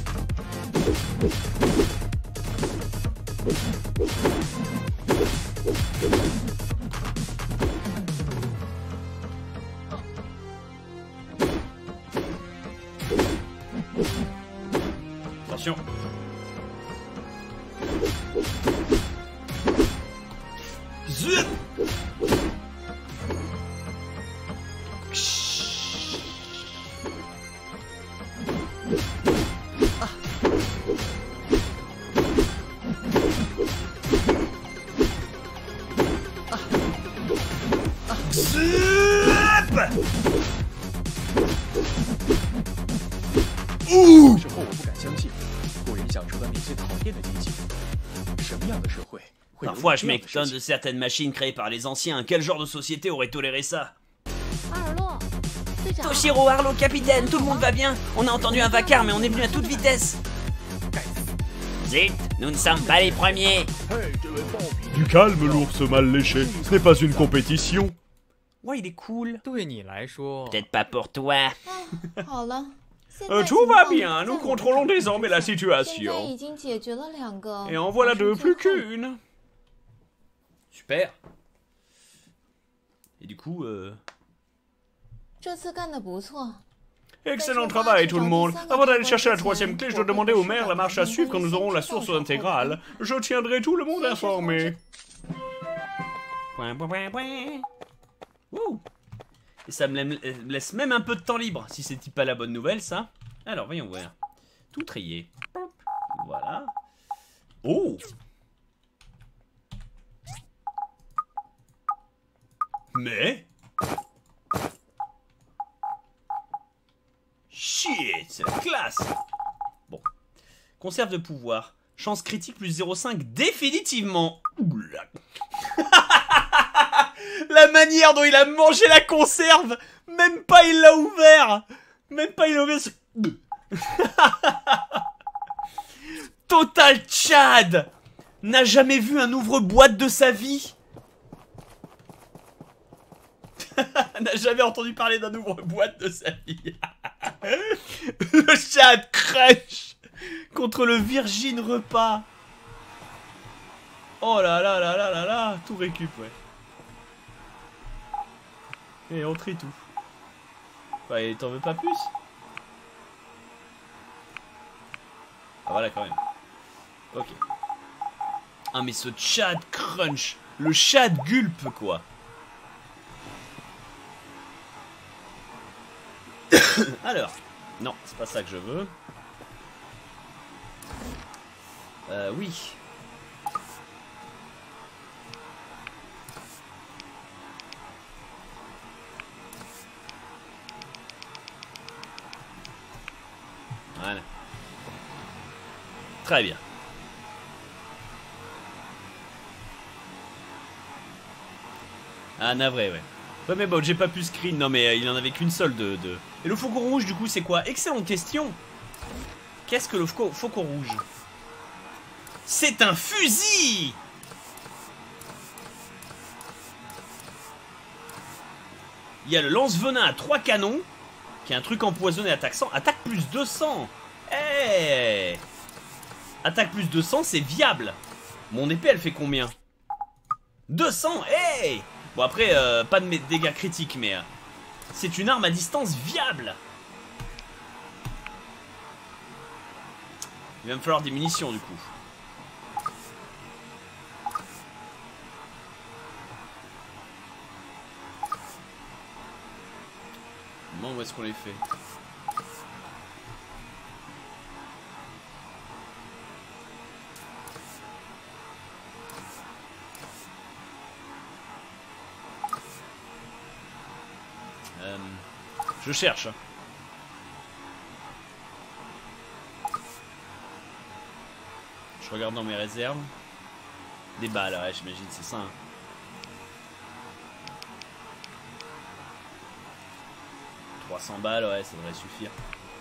Attention! Zut! Ouh! 时候我不敢相信，ผู้人享受到那些讨厌的机器。什么样的社会会有 Parfois, je m'étonne de certaines machines créées par les anciens. Quel genre de société aurait toléré ça? Toshiro, Arlo, capitaine, tout le monde va bien? On a entendu un vacarme mais on est venu à toute vitesse. Zut, nous ne sommes pas les premiers. Du calme, l'ours mal léché. Ce n'est pas une compétition. Ouais, il est cool. 对你来说， Peut-être pas pour toi. 好了，现 Euh, 在 tout 情 va 况 bien, 在 nous 我 contrôlons 这里 désormais la 现在 situation. 已经解决了两个， Et en voilà deux 还剩 plus 最后 qu'une. Super. Et du coup, euh... 这次干得不错。 Excellent travail tout le monde. Avant d'aller chercher la troisième clé, je dois demander au maire la marche à suivre quand nous aurons la source intégrale. Je tiendrai tout le monde informé. Point, point, point, point. Wouh. Et ça me laisse même un peu de temps libre, si c'est pas la bonne nouvelle, ça. Alors, voyons voir. Tout trié. Voilà. Oh! Mais... Shit, c'est la classe! Bon. Conserve de pouvoir. Chance critique plus zéro virgule cinq, définitivement. Oula. La manière dont il a mangé la conserve, même pas il l'a ouvert. Même pas il l'a ouvert. Total Chad n'a jamais vu un ouvre-boîte de sa vie. N'a jamais entendu parler d'un ouvre-boîte de sa vie. Le Chad Crunch contre le Virgin Repas. Oh là là là là là là. Tout récup, ouais. Et on trie tout. Ouais, t'en veux pas plus? Ah voilà quand même. Ok. Ah mais ce Chad Crunch. Le Chad Gulp quoi. Alors. Non, c'est pas ça que je veux. Euh, oui. Voilà. Très bien. Ah, navré, ouais. Ouais, mais bon, j'ai pas pu screen. Non, mais euh, il en avait qu'une seule de, de... Et le faucon rouge, du coup, c'est quoi? Excellente question. Qu'est-ce que le faucon, faucon rouge? C'est un fusil! Il y a le lance-venin à trois canons, qui est un truc empoisonné, attaque cent. Attaque plus deux cents. Eh hey. Attaque plus deux cents, c'est viable. Mon épée, elle fait combien? deux cents. Eh hey. Bon, après, euh, pas de dégâts critiques, mais... Euh, c'est une arme à distance viable. Il va me falloir des munitions, du coup. Comment, où est-ce qu'on les fait? euh, Je cherche. Je regarde dans mes réserves. Des balles, ouais, j'imagine, c'est ça. Hein. trois cents balles, ouais, ça devrait suffire.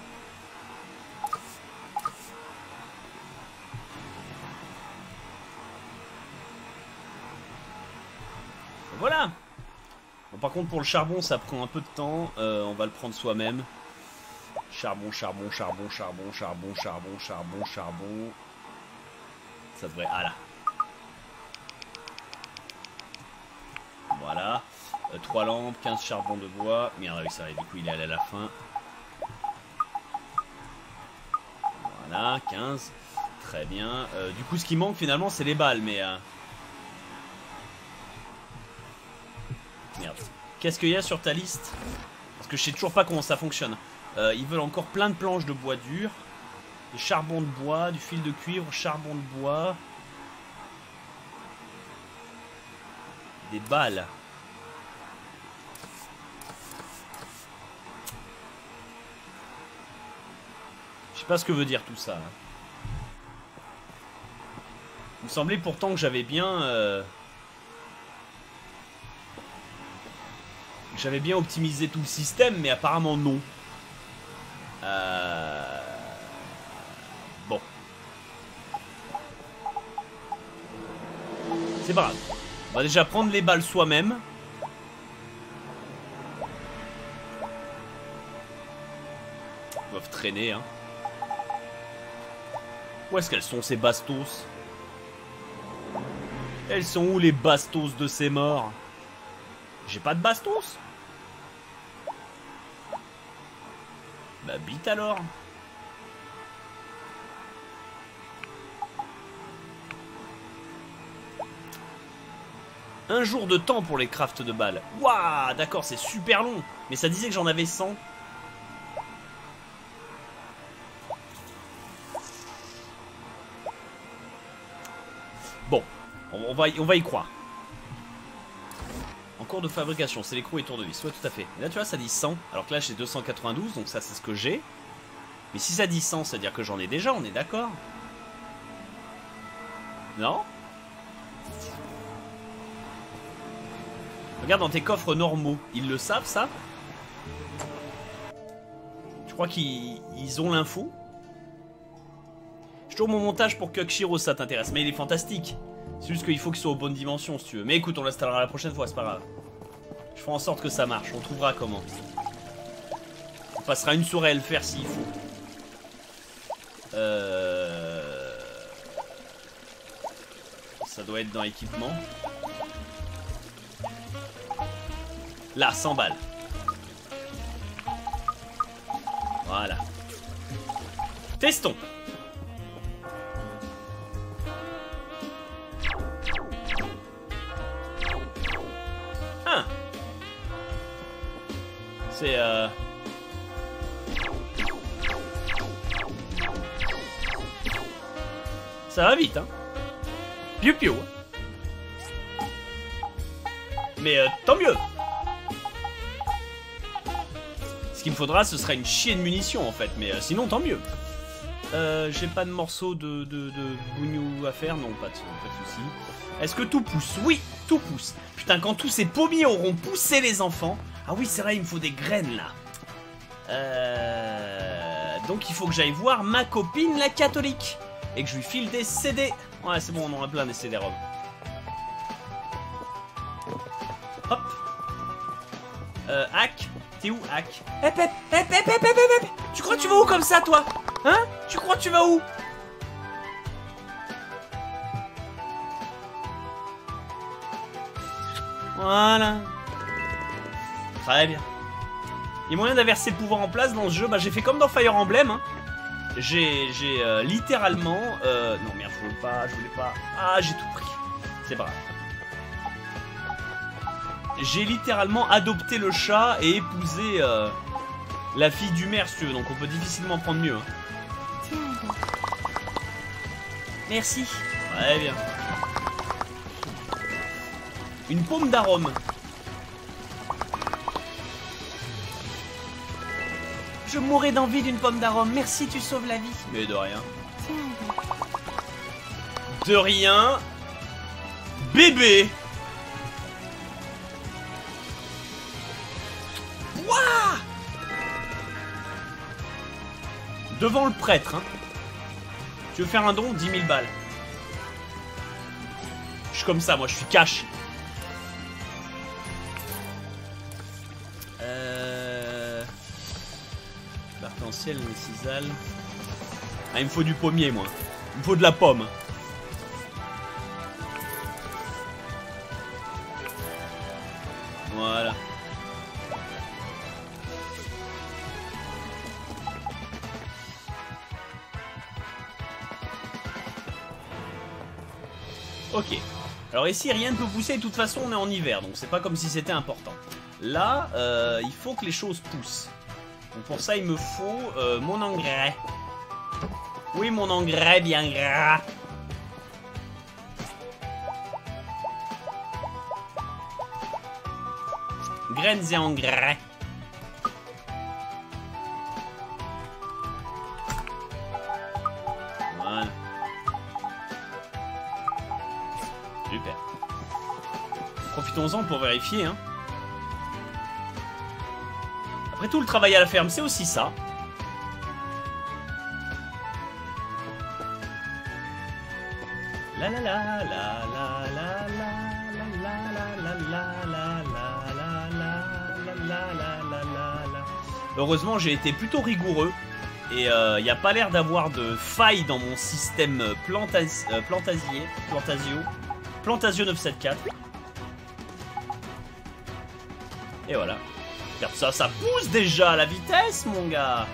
Voilà. Bon, par contre, pour le charbon, ça prend un peu de temps. Euh, on va le prendre soi-même. Charbon, charbon, charbon, charbon, charbon, charbon, charbon, charbon. Ça devrait... Ah là. Voilà. Euh, trois lampes, quinze charbons de bois. Merde, oui, ça va, du coup, il est allé à la fin. Voilà, quinze. Très bien. Euh, du coup, ce qui manque, finalement, c'est les balles, mais... Euh... Merde. Qu'est-ce qu'il y a sur ta liste? Parce que je sais toujours pas comment ça fonctionne. Euh, ils veulent encore plein de planches de bois dur. Des charbons de bois, du fil de cuivre, charbon de bois. Des balles. Je sais pas ce que veut dire tout ça. Il me semblait pourtant que j'avais bien... Euh... J'avais bien optimisé tout le système, mais apparemment non. Euh... Bon. C'est pas grave. On va déjà prendre les balles soi-même. Ils doivent traîner, hein. Où est-ce qu'elles sont, ces bastos? Elles sont où, les bastos de ces morts? J'ai pas de bastos? Bah, bite alors. Un jour de temps pour les crafts de balles. Waouh, d'accord, c'est super long. Mais ça disait que j'en avais cent. Bon, on va, y, on va y croire. En cours de fabrication, c'est l'écrou et tournevis. Ouais, tout à fait. Et là, tu vois, ça dit cent. Alors que là, j'ai deux cent quatre-vingt-douze, donc ça, c'est ce que j'ai. Mais si ça dit cent, ça veut dire que j'en ai déjà, on est d'accord? Non? Regarde dans tes coffres normaux. Ils le savent, ça? Je crois qu'ils ils ont l'info. Je tourne mon montage pour que Kshiro, ça t'intéresse. Mais il est fantastique. C'est juste qu'il faut qu'il soit aux bonnes dimensions, si tu veux. Mais écoute, on l'installera la prochaine fois, c'est pas grave. Je ferai en sorte que ça marche. On trouvera comment. On passera une soirée à le faire s'il faut. Euh... Ça doit être dans l'équipement. Là, cent balles. Voilà. Testons. Ah. C'est euh... Ça va vite, hein. Piou piou. Mais euh, tant mieux. Ce qu'il me faudra, ce sera une chier de munitions en fait. Mais euh, sinon, tant mieux. Euh, J'ai pas de morceau de, de, de bougnou à faire. Non, pas de, pas de soucis. Est-ce que tout pousse? Oui, tout pousse. Putain, quand tous ces pommiers auront poussé les enfants. Ah oui, c'est vrai, il me faut des graines là. Euh... Donc il faut que j'aille voir ma copine la catholique. Et que je lui file des C D. Ouais, c'est bon, on en a plein des C D-ROM. Hop. Euh, Hack. T'es où, Hack? Hep, hep, hep, hep, hep, hep, hep. Tu crois que tu vas où comme ça, toi? Hein? Tu crois que tu vas où? Voilà. Très bien. Il y a moyen d'inverser le pouvoir en place dans ce jeu. Bah, j'ai fait comme dans Fire Emblem, hein. J'ai euh, littéralement... Euh, non, merde, je voulais pas, je voulais pas... Ah, j'ai tout pris. C'est pas grave. J'ai littéralement adopté le chat et épousé euh, la fille du maire, si tu veux. Donc on peut difficilement prendre mieux. Hein. Merci. Très bien. Une paume d'arôme. Je mourrais d'envie d'une pomme d'arôme. Merci, tu sauves la vie. Mais de rien. De rien. Bébé. Wouah. Devant le prêtre, hein. Tu veux faire un don? dix mille balles. Je suis comme ça, moi, je suis cash. L'arc-en-ciel, les cisales. Ah, il me faut du pommier, moi. Il me faut de la pomme. Voilà. Ok. Alors ici, rien ne peut pousser. De toute façon, on est en hiver, donc c'est pas comme si c'était important. Là, euh, il faut que les choses poussent. Donc pour ça, il me faut euh, mon engrais. Oui, mon engrais bien gras. Graines et engrais. Voilà. Super. Profitons-en pour vérifier, hein. Après tout, le travail à la ferme, c'est aussi ça. La la la la la la la la la la la la. Heureusement, j'ai été plutôt rigoureux et il euh, n'y a pas l'air d'avoir de faille dans mon système plantas euh, plantasier, plantasio, plantasio neuf cent soixante-quatorze. Et voilà. Regarde ça, ça pousse déjà à la vitesse, mon gars.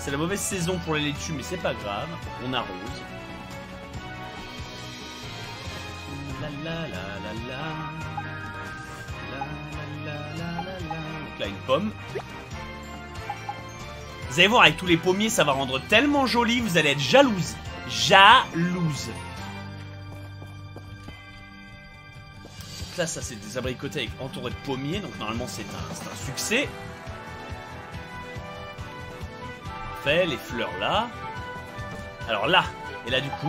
C'est la mauvaise saison pour les laitues, mais c'est pas grave. On arrose. La la la la la. La la la la la. Donc là, une pomme. Vous allez voir, avec tous les pommiers, ça va rendre tellement joli, vous allez être jalouse. Jalouse. Donc là, ça, c'est des abricotés avec entouré de pommiers. Donc normalement, c'est un, un succès. Parfait, les fleurs là. Alors là, et là, du coup...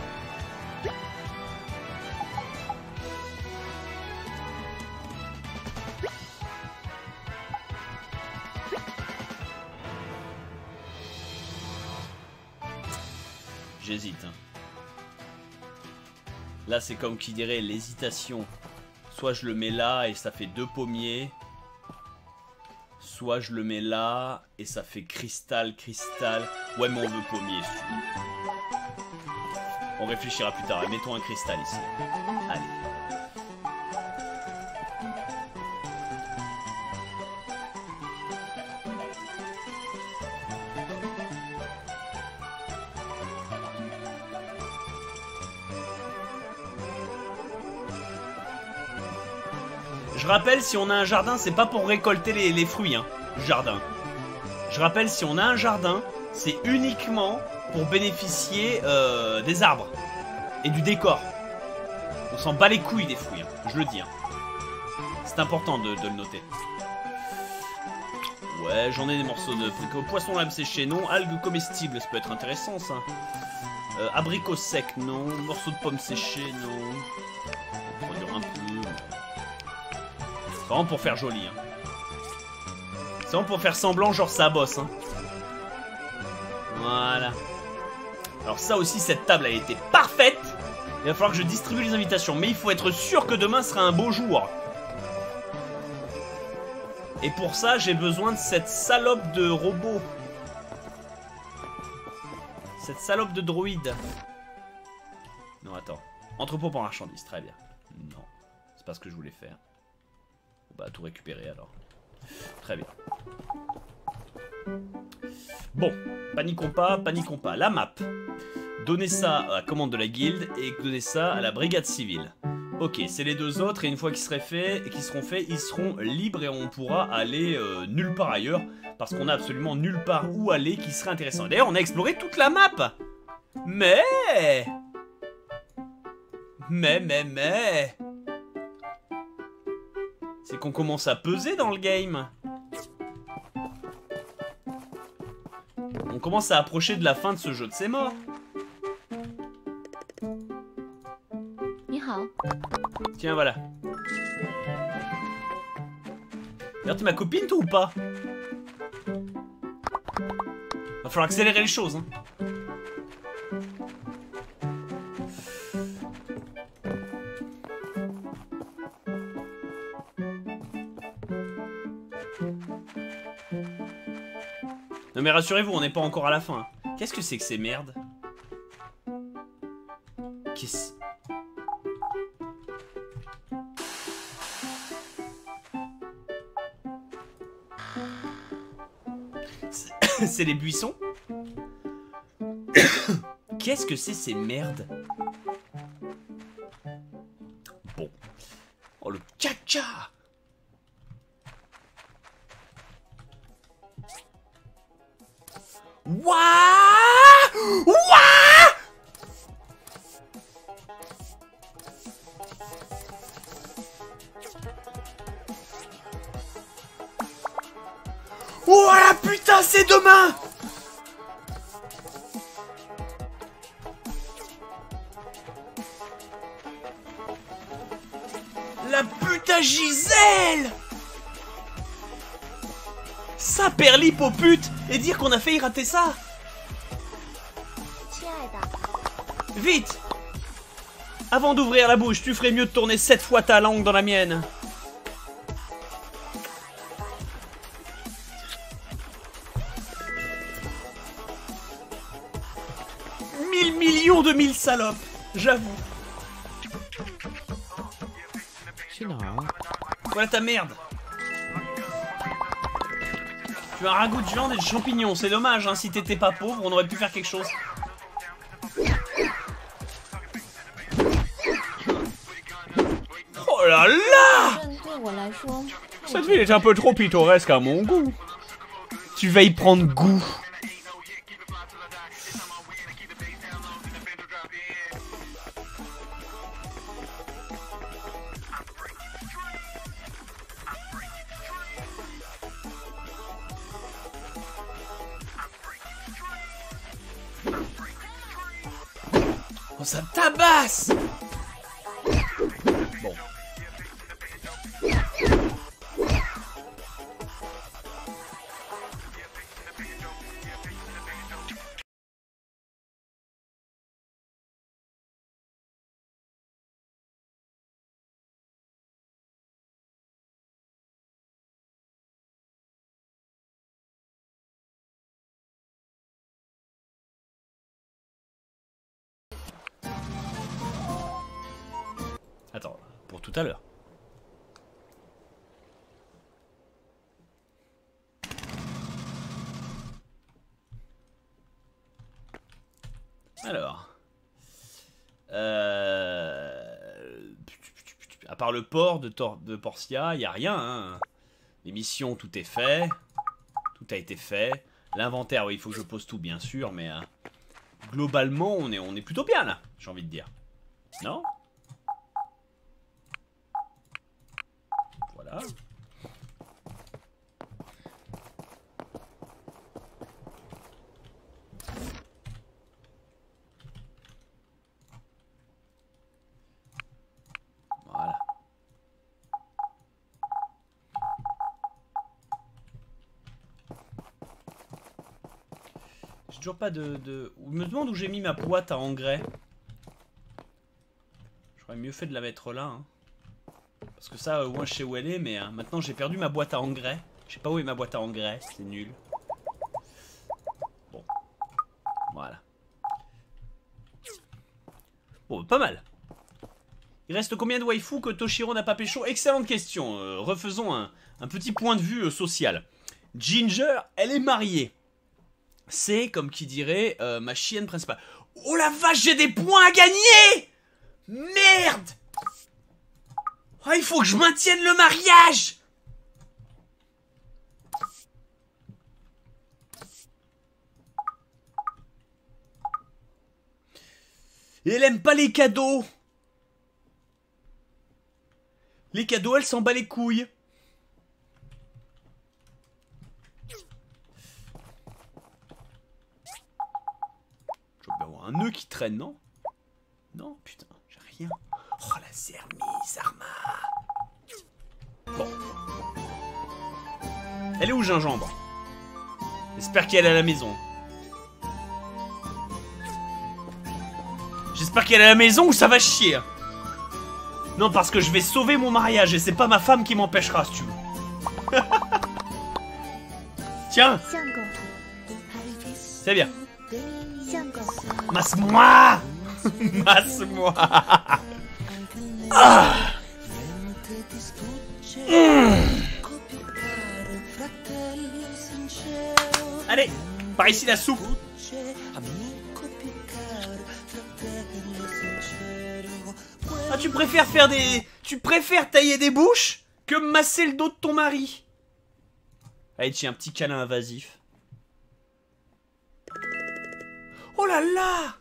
J'hésite. Hein. Là, c'est comme qui dirait l'hésitation. Soit je le mets là et ça fait deux pommiers. Soit je le mets là et ça fait cristal, cristal. Ouais, mais on veut pommier. On réfléchira plus tard. Mettons un cristal ici. Allez. Je rappelle, si on a un jardin, c'est pas pour récolter les, les fruits, hein, du jardin. Je rappelle, si on a un jardin, c'est uniquement pour bénéficier euh, des arbres et du décor. On s'en bat les couilles des fruits, hein, je le dis. Hein. C'est important de, de le noter. Ouais, j'en ai des morceaux de poisson lame séché, non. Algues comestibles, ça peut être intéressant, ça. Euh, abricots secs, non. Morceaux de pommes séchées, non. On va produire un peu. C'est vraiment pour faire joli. Hein. C'est vraiment pour faire semblant, genre ça bosse. Hein. Voilà. Alors ça aussi, cette table a été parfaite. Il va falloir que je distribue les invitations. Mais il faut être sûr que demain sera un beau jour. Et pour ça, j'ai besoin de cette salope de robot. Cette salope de droïde. Non, attends. Entrepôt pour marchandises, très bien. Non, c'est pas ce que je voulais faire. On va tout récupérer alors. Très bien. Bon, paniquons pas, paniquons pas. La map. Donnez ça à la commande de la guilde et donnez ça à la brigade civile. Ok, c'est les deux autres et une fois qu'ils seraient faits et qu'ils seront faits, ils seront libres et on pourra aller euh, nulle part ailleurs parce qu'on a absolument nulle part où aller qui serait intéressant. D'ailleurs, on a exploré toute la map. Mais mais mais mais c'est qu'on commence à peser dans le game. On commence à approcher de la fin de ce jeu de c'est mort. Tiens, voilà. D'ailleurs, t'es ma copine, toi, ou pas? Va falloir accélérer les choses, hein. Non mais rassurez-vous, on n'est pas encore à la fin. Qu'est-ce que c'est que ces merdes? Qu'est-ce... C'est les buissons? Qu'est-ce que c'est ces merdes? Bon. Oh le tcha-tcha! Wouah! Wouah! Oh la putain, c'est demain! La putain Gisèle! Ça perd l'hippopute et dire qu'on a failli rater ça. Vite! Avant d'ouvrir la bouche, tu ferais mieux de tourner sept fois ta langue dans la mienne. Mille millions de mille salopes, j'avoue. Voilà ta merde. Tu as un ragoût de viande et de champignons. C'est dommage, hein. Si t'étais pas pauvre, on aurait pu faire quelque chose. Oh là là! 这对我来说， Cette ville est un peu trop pittoresque à mon goût. Tu vas y prendre goût. Oh, ça tabasse! Bon. Attends, pour tout à l'heure. Alors. Euh... À part le port de, Tor de Portia, il n'y a rien. Hein. Les missions, tout est fait. Tout a été fait. L'inventaire, oui, il faut que je pose tout, bien sûr, mais... Euh, globalement, on est, on est plutôt bien, là, j'ai envie de dire. Non ? Voilà. Voilà. J'ai toujours pas de, de... Je me demande où j'ai mis ma boîte à engrais. J'aurais mieux fait de la mettre là, hein. Parce que ça, euh, moi je sais où elle est, mais euh, maintenant j'ai perdu ma boîte à engrais. Je sais pas où est ma boîte à engrais, c'est nul. Bon. Voilà. Bon, pas mal. Il reste combien de waifus que Toshiro n'a pas pécho? Excellente question. Euh, refaisons un, un petit point de vue euh, social. Ginger, elle est mariée. C'est, comme qui dirait, euh, ma chienne principale. Oh la vache, j'ai des points à gagner! Merde! Oh, il faut que je maintienne le mariage! Et elle aime pas les cadeaux. Les cadeaux, elle s'en bat les couilles. Je dois bien avoir un nœud qui traîne, non? Non, putain, j'ai rien. Oh la Zermise, Arma. Bon. Elle est où, Gingembre? J'espère qu'elle est à la maison. J'espère qu'elle est à la maison ou ça va chier. Non, parce que je vais sauver mon mariage et c'est pas ma femme qui m'empêchera, si tu veux. Tiens. C'est bien. Masse-moi. Masse-moi. Ah. Mmh. Allez, par ici la soupe. Ah, tu préfères faire des... Tu préfères tailler des bouches que masser le dos de ton mari. Allez, tiens, un petit câlin invasif. Oh là là!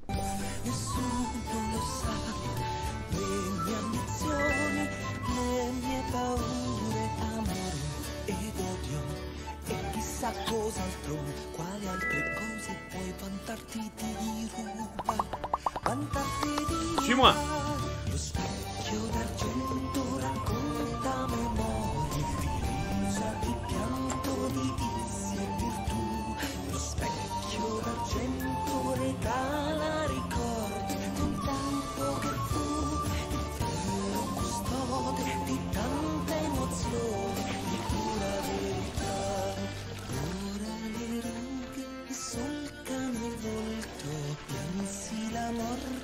Suis-moi.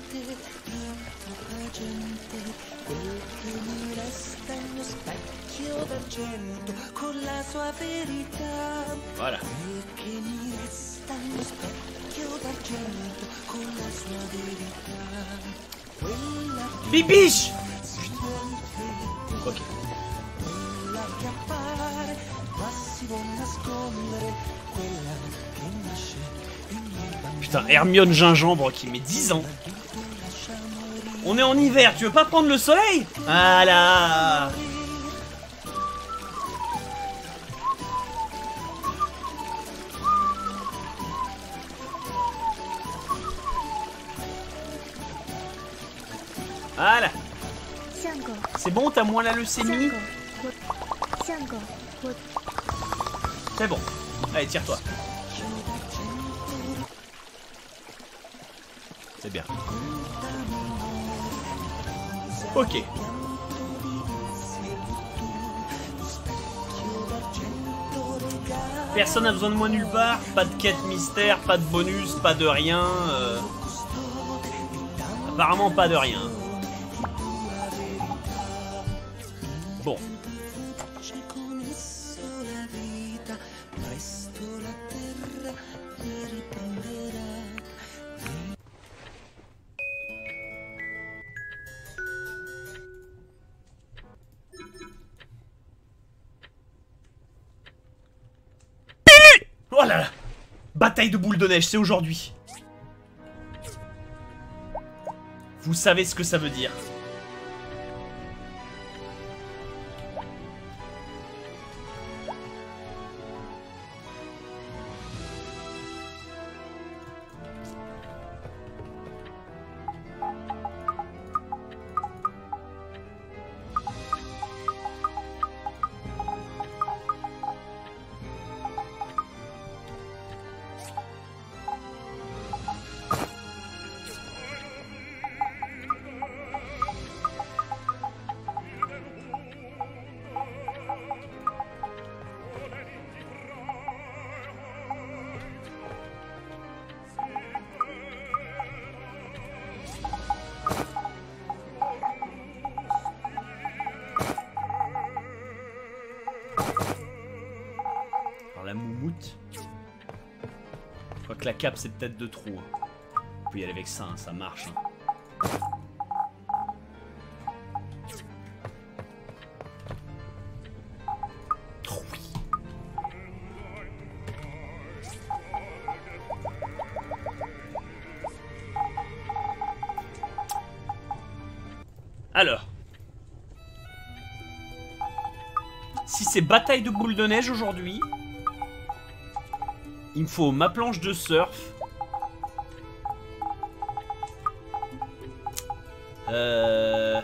Voilà. Bibiche. Ok. Putain, Hermione Gingembre qui met dix ans. On est en hiver, tu veux pas prendre le soleil? Voilà. Voilà. C'est bon, t'as moins la leucémie? C'est bon. Allez, tire-toi. C'est bien. Ok. Personne n'a besoin de moi nulle part. Pas de quête mystère, pas de bonus, pas de rien. Euh... Apparemment pas de rien. Bon. Oh là là! Bataille de boules de neige, c'est aujourd'hui. Vous savez ce que ça veut dire. La moumoute. Je crois que la cape c'est peut-être de trop. Hein. On peut y aller avec ça, hein, ça marche. Hein. Oh oui. Alors. Si c'est bataille de boules de neige aujourd'hui. Il me faut ma planche de surf. Euh...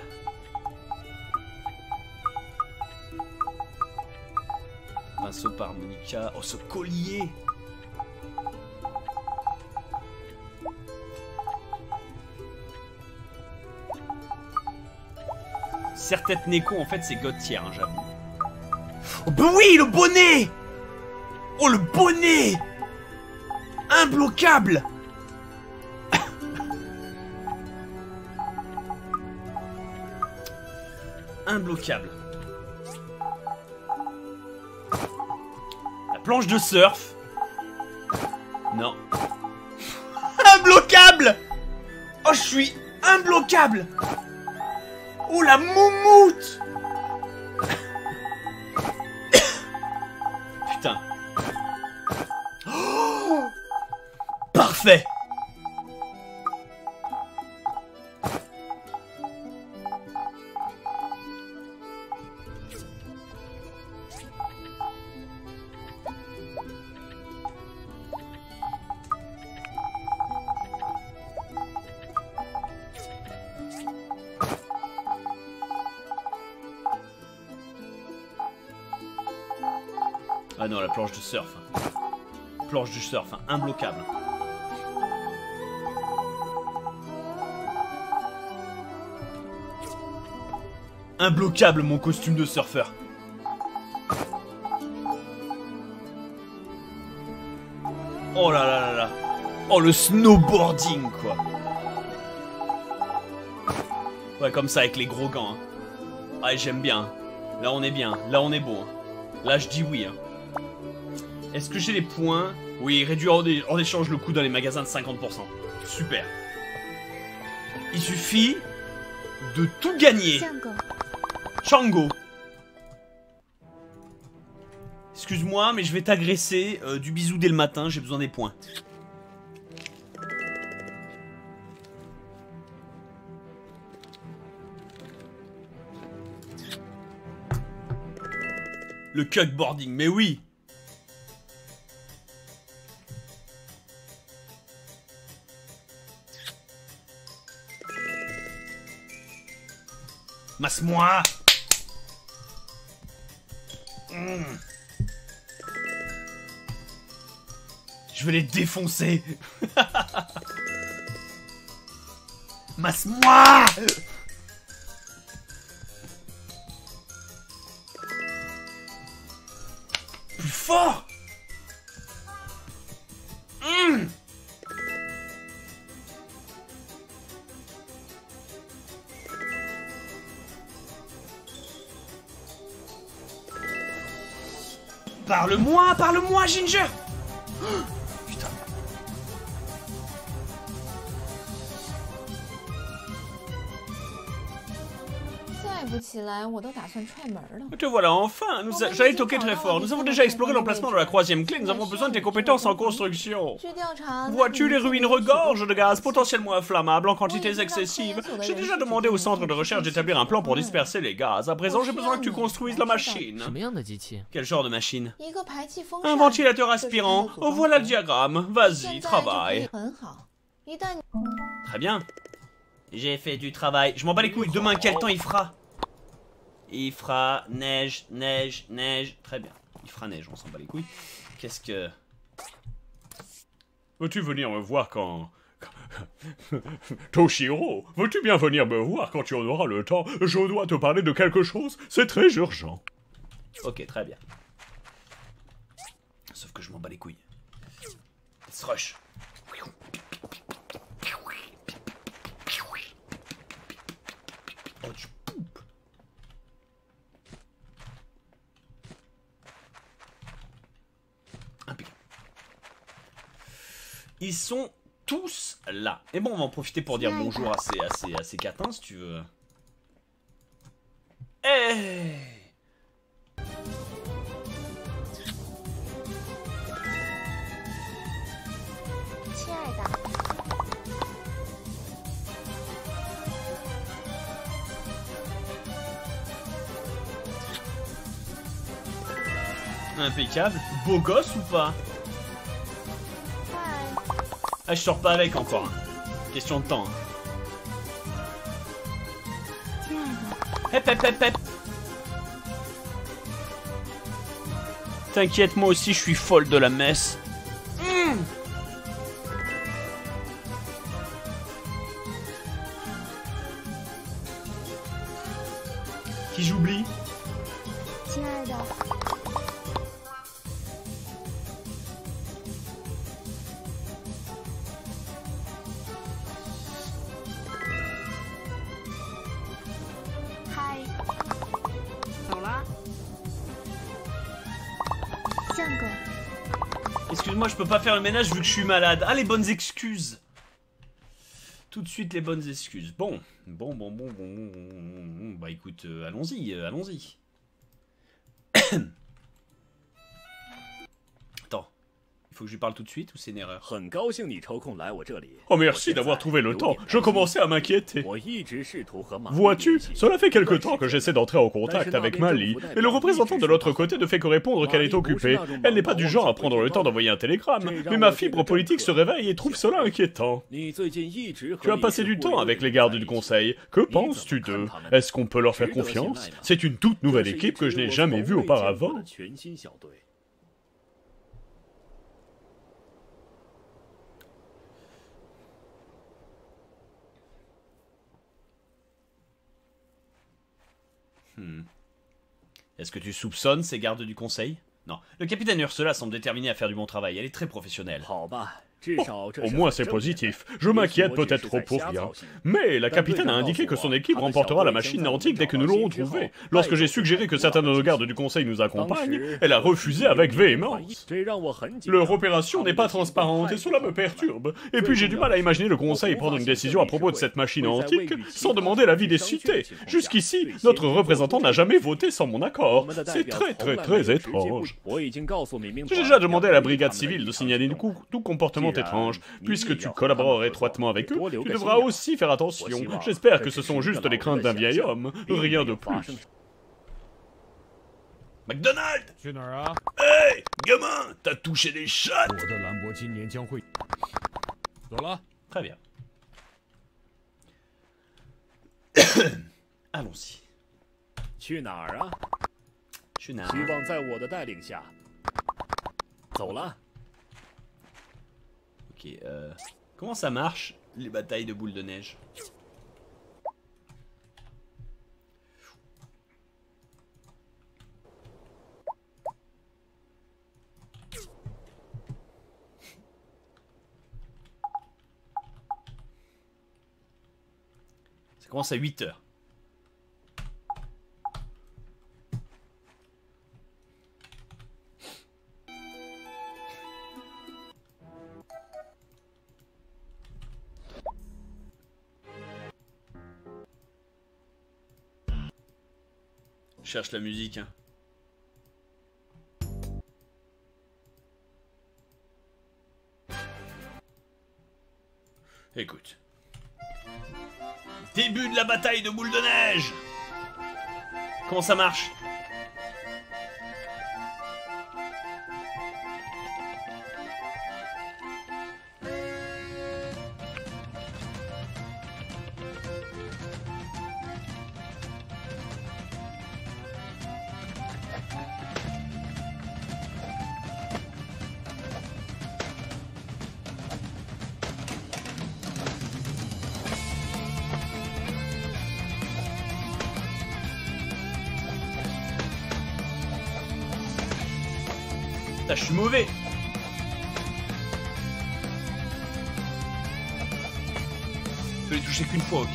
Pinceau par harmonica. Oh, ce collier! Serre-tête Neko, en fait, c'est God tier, hein, j'avoue. Oh, bah oui, le bonnet! Oh, le bonnet! Imbloquable! Imbloquable. La planche de surf. Non. Imbloquable! Oh, je suis imbloquable! Oh, la moumoute! Putain. Oh, parfait! Ah non, la planche de surf. Planche du surf, hein, imbloquable. Imbloquable, mon costume de surfeur. Oh là là là là. Oh, le snowboarding, quoi. Ouais, comme ça, avec les gros gants. Hein. Ouais, j'aime bien. Là, on est bien. Là, on est beau. Hein. Là, je dis oui. Hein. Est-ce que j'ai les points? Oui, réduire en, é en échange le coût dans les magasins de cinquante pour cent. Super. Il suffit de tout gagner. Chango. Excuse-moi, mais je vais t'agresser. Euh, du bisou dès le matin, j'ai besoin des points. Le cuckboarding, mais oui. Masse-moi. Mmh. Je vais les défoncer. Masse-moi. Plus fort. Mmh. Parle-moi, parle-moi, Ginger. Oh, putain. Te voilà enfin. J'allais toquer très fort. Nous avons déjà exploré l'emplacement de la troisième clé. Nous avons besoin de tes compétences en construction. Vois-tu, les ruines regorgent de gaz potentiellement inflammables en quantités excessives. J'ai déjà demandé au centre de recherche d'établir un plan pour disperser les gaz. À présent, j'ai besoin que tu construises la machine. Quel genre de machine? Un ventilateur aspirant. Oh, voilà le diagramme. Vas-y, travaille. Très bien. J'ai fait du travail. Je m'en bats les couilles. Demain, quel temps il fera? Il fera neige, neige, neige. Très bien. Il fera neige, on s'en bat les couilles. Qu'est-ce que... Veux-tu venir me voir quand... Toshiro, veux-tu bien venir me voir quand tu en auras le temps? Je dois te parler de quelque chose. C'est très urgent. Ok, très bien. Sauf que je m'en bats les couilles. Let's rush. Oh, tu poupes. Impeccable. Ils sont tous là. Et bon, on va en profiter pour dire bonjour à ces, à ces, à ces catins, si tu veux. Hey! Impeccable. Beau gosse ou pas? Ah, je sors pas avec encore. Hein. Question de temps. Hein. Hep hep hep hep. T'inquiète, moi aussi je suis folle de la messe. Mmh. Qui j'oublie? Excuse-moi, je peux pas faire le ménage vu que je suis malade. Ah, les bonnes excuses. Tout de suite les bonnes excuses. Bon, bon, bon, bon, bon, bon, bon, bon. Bah écoute, euh, allons-y, euh, allons-y. Attends, il faut que je lui parle tout de suite ou c'est une erreur? Oh merci d'avoir trouvé le temps, je commençais à m'inquiéter. Vois-tu, cela fait quelque temps que j'essaie d'entrer en contact avec Mali, mais le représentant de l'autre côté ne fait que répondre qu'elle est occupée. Elle n'est pas du genre à prendre le temps d'envoyer un télégramme, mais ma fibre politique se réveille et trouve cela inquiétant. Tu as passé du temps avec les gardes du conseil, que penses-tu d'eux? Est-ce qu'on peut leur faire confiance? C'est une toute nouvelle équipe que je n'ai jamais vue auparavant. Hmm. Est-ce que tu soupçonnes ces gardes du conseil? Non. Le capitaine Ursula semble déterminée à faire du bon travail. Elle est très professionnelle. Oh, au moins c'est positif. Je m'inquiète peut-être trop pour rien. Mais la capitaine a indiqué que son équipe remportera la machine antique dès que nous l'aurons trouvée. Lorsque j'ai suggéré que certains de nos gardes du conseil nous accompagnent, elle a refusé avec véhémence. Leur opération n'est pas transparente et cela me perturbe. Et puis j'ai du mal à imaginer le conseil prendre une décision à propos de cette machine antique sans demander l'avis des cités. Jusqu'ici, notre représentant n'a jamais voté sans mon accord. C'est très très très étrange. J'ai déjà demandé à la brigade civile de signaler tout, tout comportement étrange. Puisque tu collabores étroitement avec eux, tu devras aussi faire attention. J'espère que ce sont juste les craintes d'un vieil homme, rien de plus. McDonald! Hey, gamin, t'as touché des chattes? Très bien. Allons-y. Ok, euh... comment ça marche, les batailles de boules de neige? Ça commence à huit heures. Je cherche la musique, hein. Écoute. Début de la bataille de boules de neige. Comment ça marche? Là, je suis mauvais. Je peux les toucher qu'une fois, ok.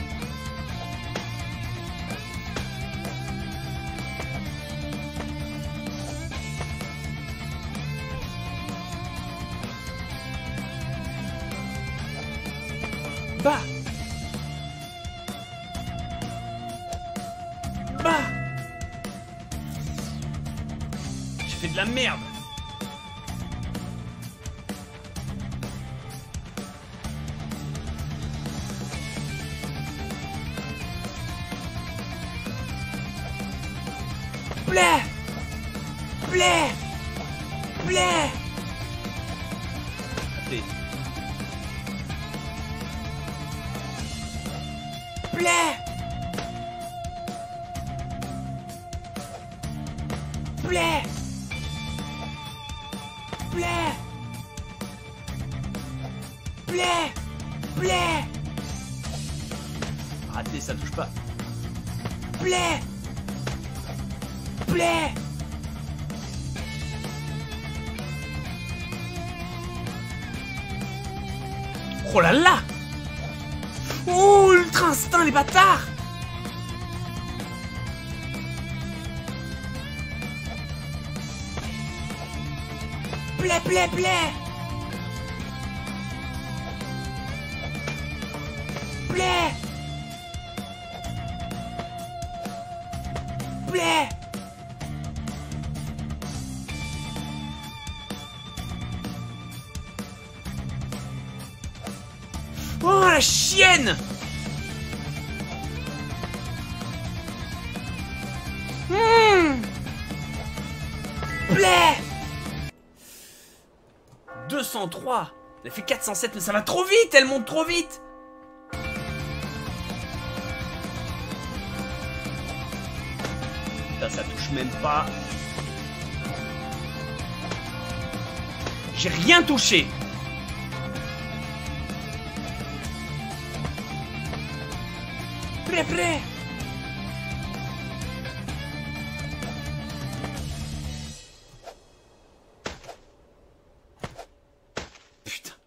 Bah Bah J'ai fait de la merde. Blé Blé Blé Blé Blé Blé Blé Blé Blé Raté, ça touche pas. Blé Blé Oh là là Oh, ultra instinct, les bâtards. Blé, blé, blé Blé Blé Oh, la chienne. Mmh. Blé deux cent trois. Elle fait quatre cent sept, mais ça va trop vite. Elle monte trop vite. Putain, ça touche même pas. J'ai rien touché. Prêt, prêt. Putain.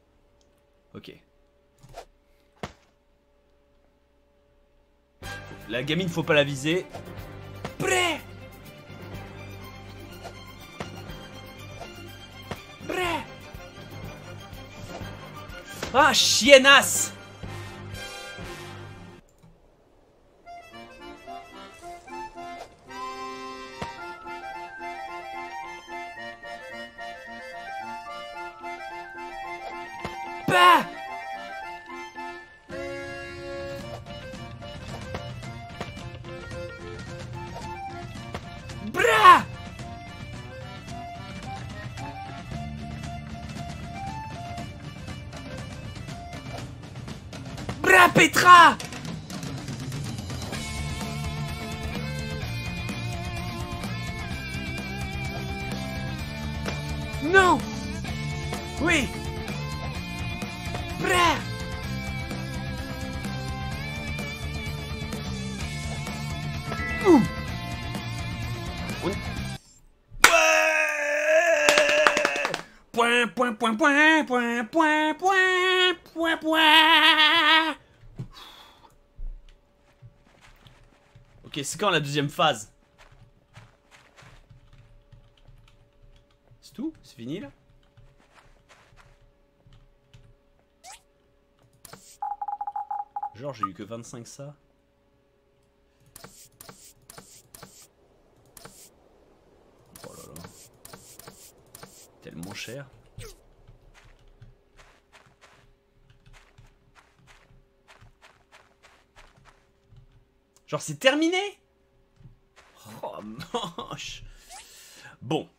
La gamine, faut pas la viser. Prêt. Prêt. Ah, chiennasse. Bah. Bra. Bra Petra. Non. Oui. Bra. Ouh. On... Ouais. Point, point, point, point, point, point, point, point, point. Ok, c'est quand la deuxième phase? C'est tout? C'est fini là? Genre j'ai eu que vingt-cinq ça. Oh là là. Tellement cher. Genre c'est terminé? Oh moche. Bon.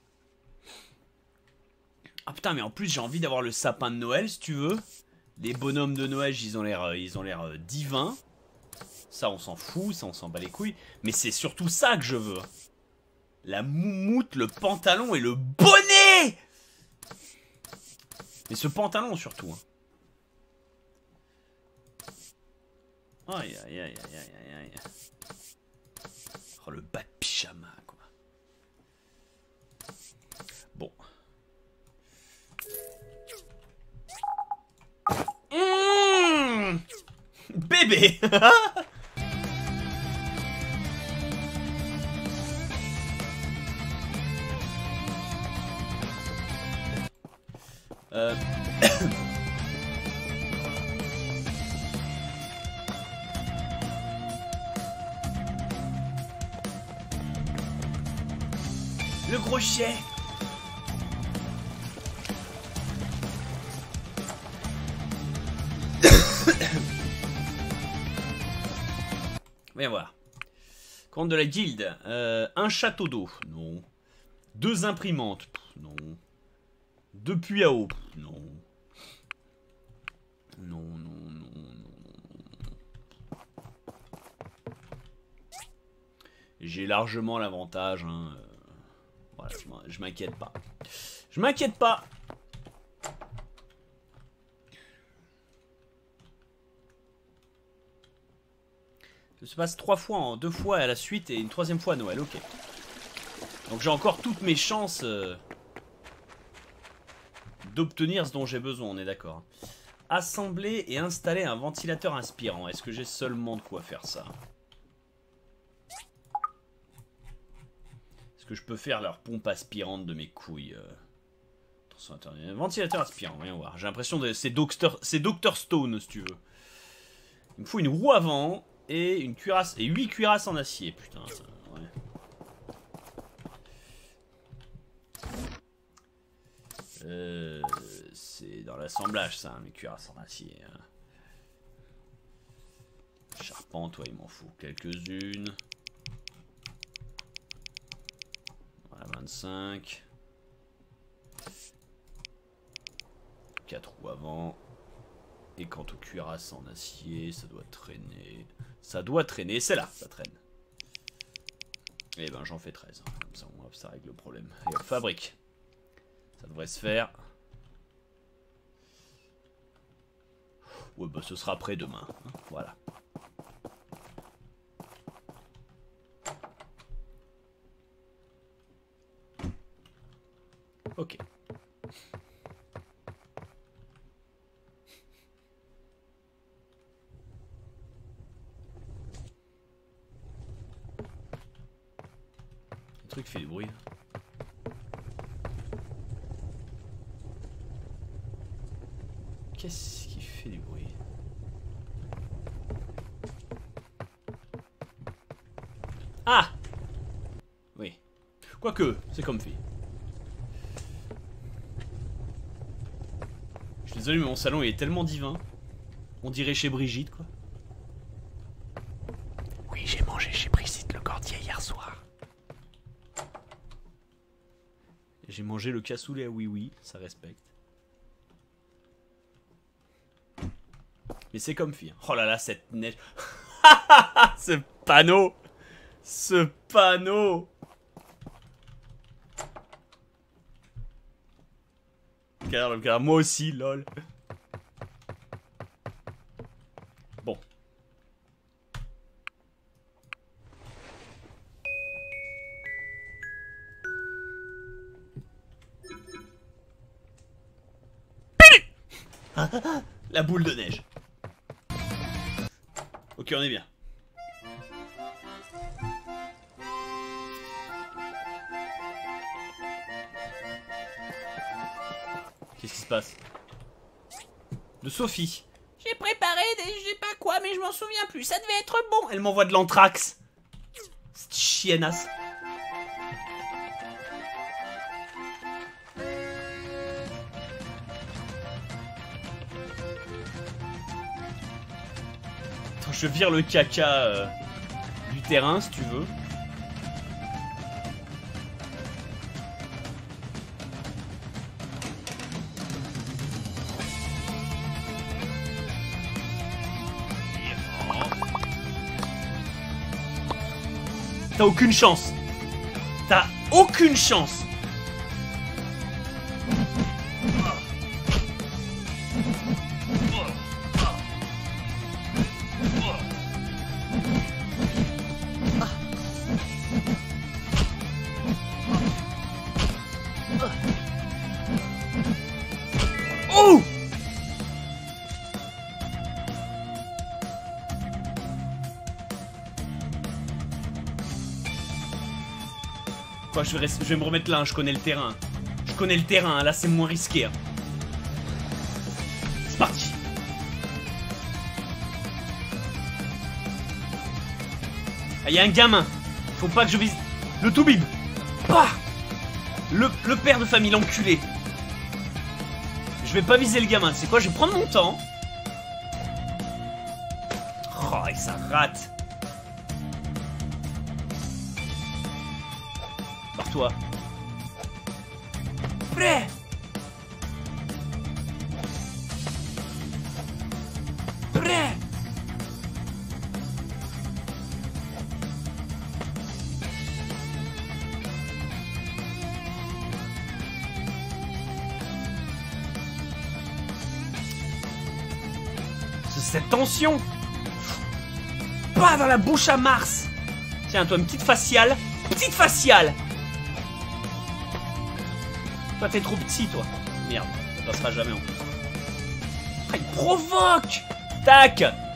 Ah putain mais en plus j'ai envie d'avoir le sapin de Noël si tu veux. Les bonhommes de Noël, ils ont l'air, ils ont l'air divins. Ça, on s'en fout, ça, on s'en bat les couilles. Mais c'est surtout ça que je veux. La moumoute, le pantalon et le bonnet. Mais ce pantalon surtout. Hein. Aïe, aïe, aïe, aïe, aïe, aïe. Oh, le bas de pyjama, quoi. Bon. Mmh bébé. euh... Le gros chien. Viens voir. Compte de la guilde. Euh, un château d'eau. Non. Deux imprimantes. Non. Deux puits à eau. Non. Non, non, non, non. J'ai largement l'avantage. Hein. Voilà, je m'inquiète pas. Je m'inquiète pas. Ça se passe trois fois, en deux fois à la suite et une troisième fois à Noël, ok. Donc j'ai encore toutes mes chances euh, d'obtenir ce dont j'ai besoin, on est d'accord. Assembler et installer un ventilateur inspirant. Est-ce que j'ai seulement de quoi faire ça? Est-ce que je peux faire leur pompe aspirante de mes couilles euh... Ventilateur aspirant, voyons voir. J'ai l'impression que c'est Doctor... Doctor Stone, si tu veux. Il me faut une roue avant... Et une cuirasse, et huit cuirasses en acier, putain, ça, ouais. Euh, c'est dans l'assemblage, ça, hein, mes cuirasses en acier. Hein. Charpente, ouais, il m'en faut quelques-unes. Voilà, vingt-cinq. quatre roues avant. Et quant aux cuirasses en acier, ça doit traîner. Ça doit traîner, c'est là, ça traîne. Et ben j'en fais treize. Comme ça, on, hop, ça règle le problème. Et hop, fabrique. Ça devrait se faire. Ouais, bah ce sera après demain. Hein, voilà. Ok. truc qui fait du bruit. Qu'est-ce qui fait du bruit? Ah! Oui. Quoique, c'est comfy. Je suis désolé, mais mon salon il est tellement divin. On dirait chez Brigitte, quoi. Oui, j'ai mangé chez Brigitte le cordier hier soir. J'ai mangé le cassoulet à oui oui, ça respecte. Mais c'est comfy. Oh là là, cette neige. Ce panneau. Ce panneau. Regarde, regarde, moi aussi, lol. Bon. La boule de neige. Ok, on est bien. Qu'est-ce qui se passe? De Sophie. J'ai préparé des je sais pas quoi, mais je m'en souviens plus. Ça devait être bon. Elle m'envoie de l'anthrax. Cette chiennasse. Attends, je vire le caca euh, du terrain si tu veux. T'as aucune chance. T'as aucune chance. Oh! Quoi, je vais, je vais me remettre là, hein, je connais le terrain. Je connais le terrain, là c'est moins risqué. Hein. C'est parti. Ah, il y a un gamin. Faut pas que je vise. Le toubib. Ah, le, le père de famille, l'enculé. Je vais pas viser le gamin, c'est quoi, je vais prendre mon temps. Oh, et ça rate. Toi. Prêt. Prêt. C'est cette tension. Pas dans la bouche à Mars. Tiens, toi, une petite faciale. Petite faciale. Toi t'es trop petit toi. Merde, ça passera jamais en plus. Ah, il provoque. Tac.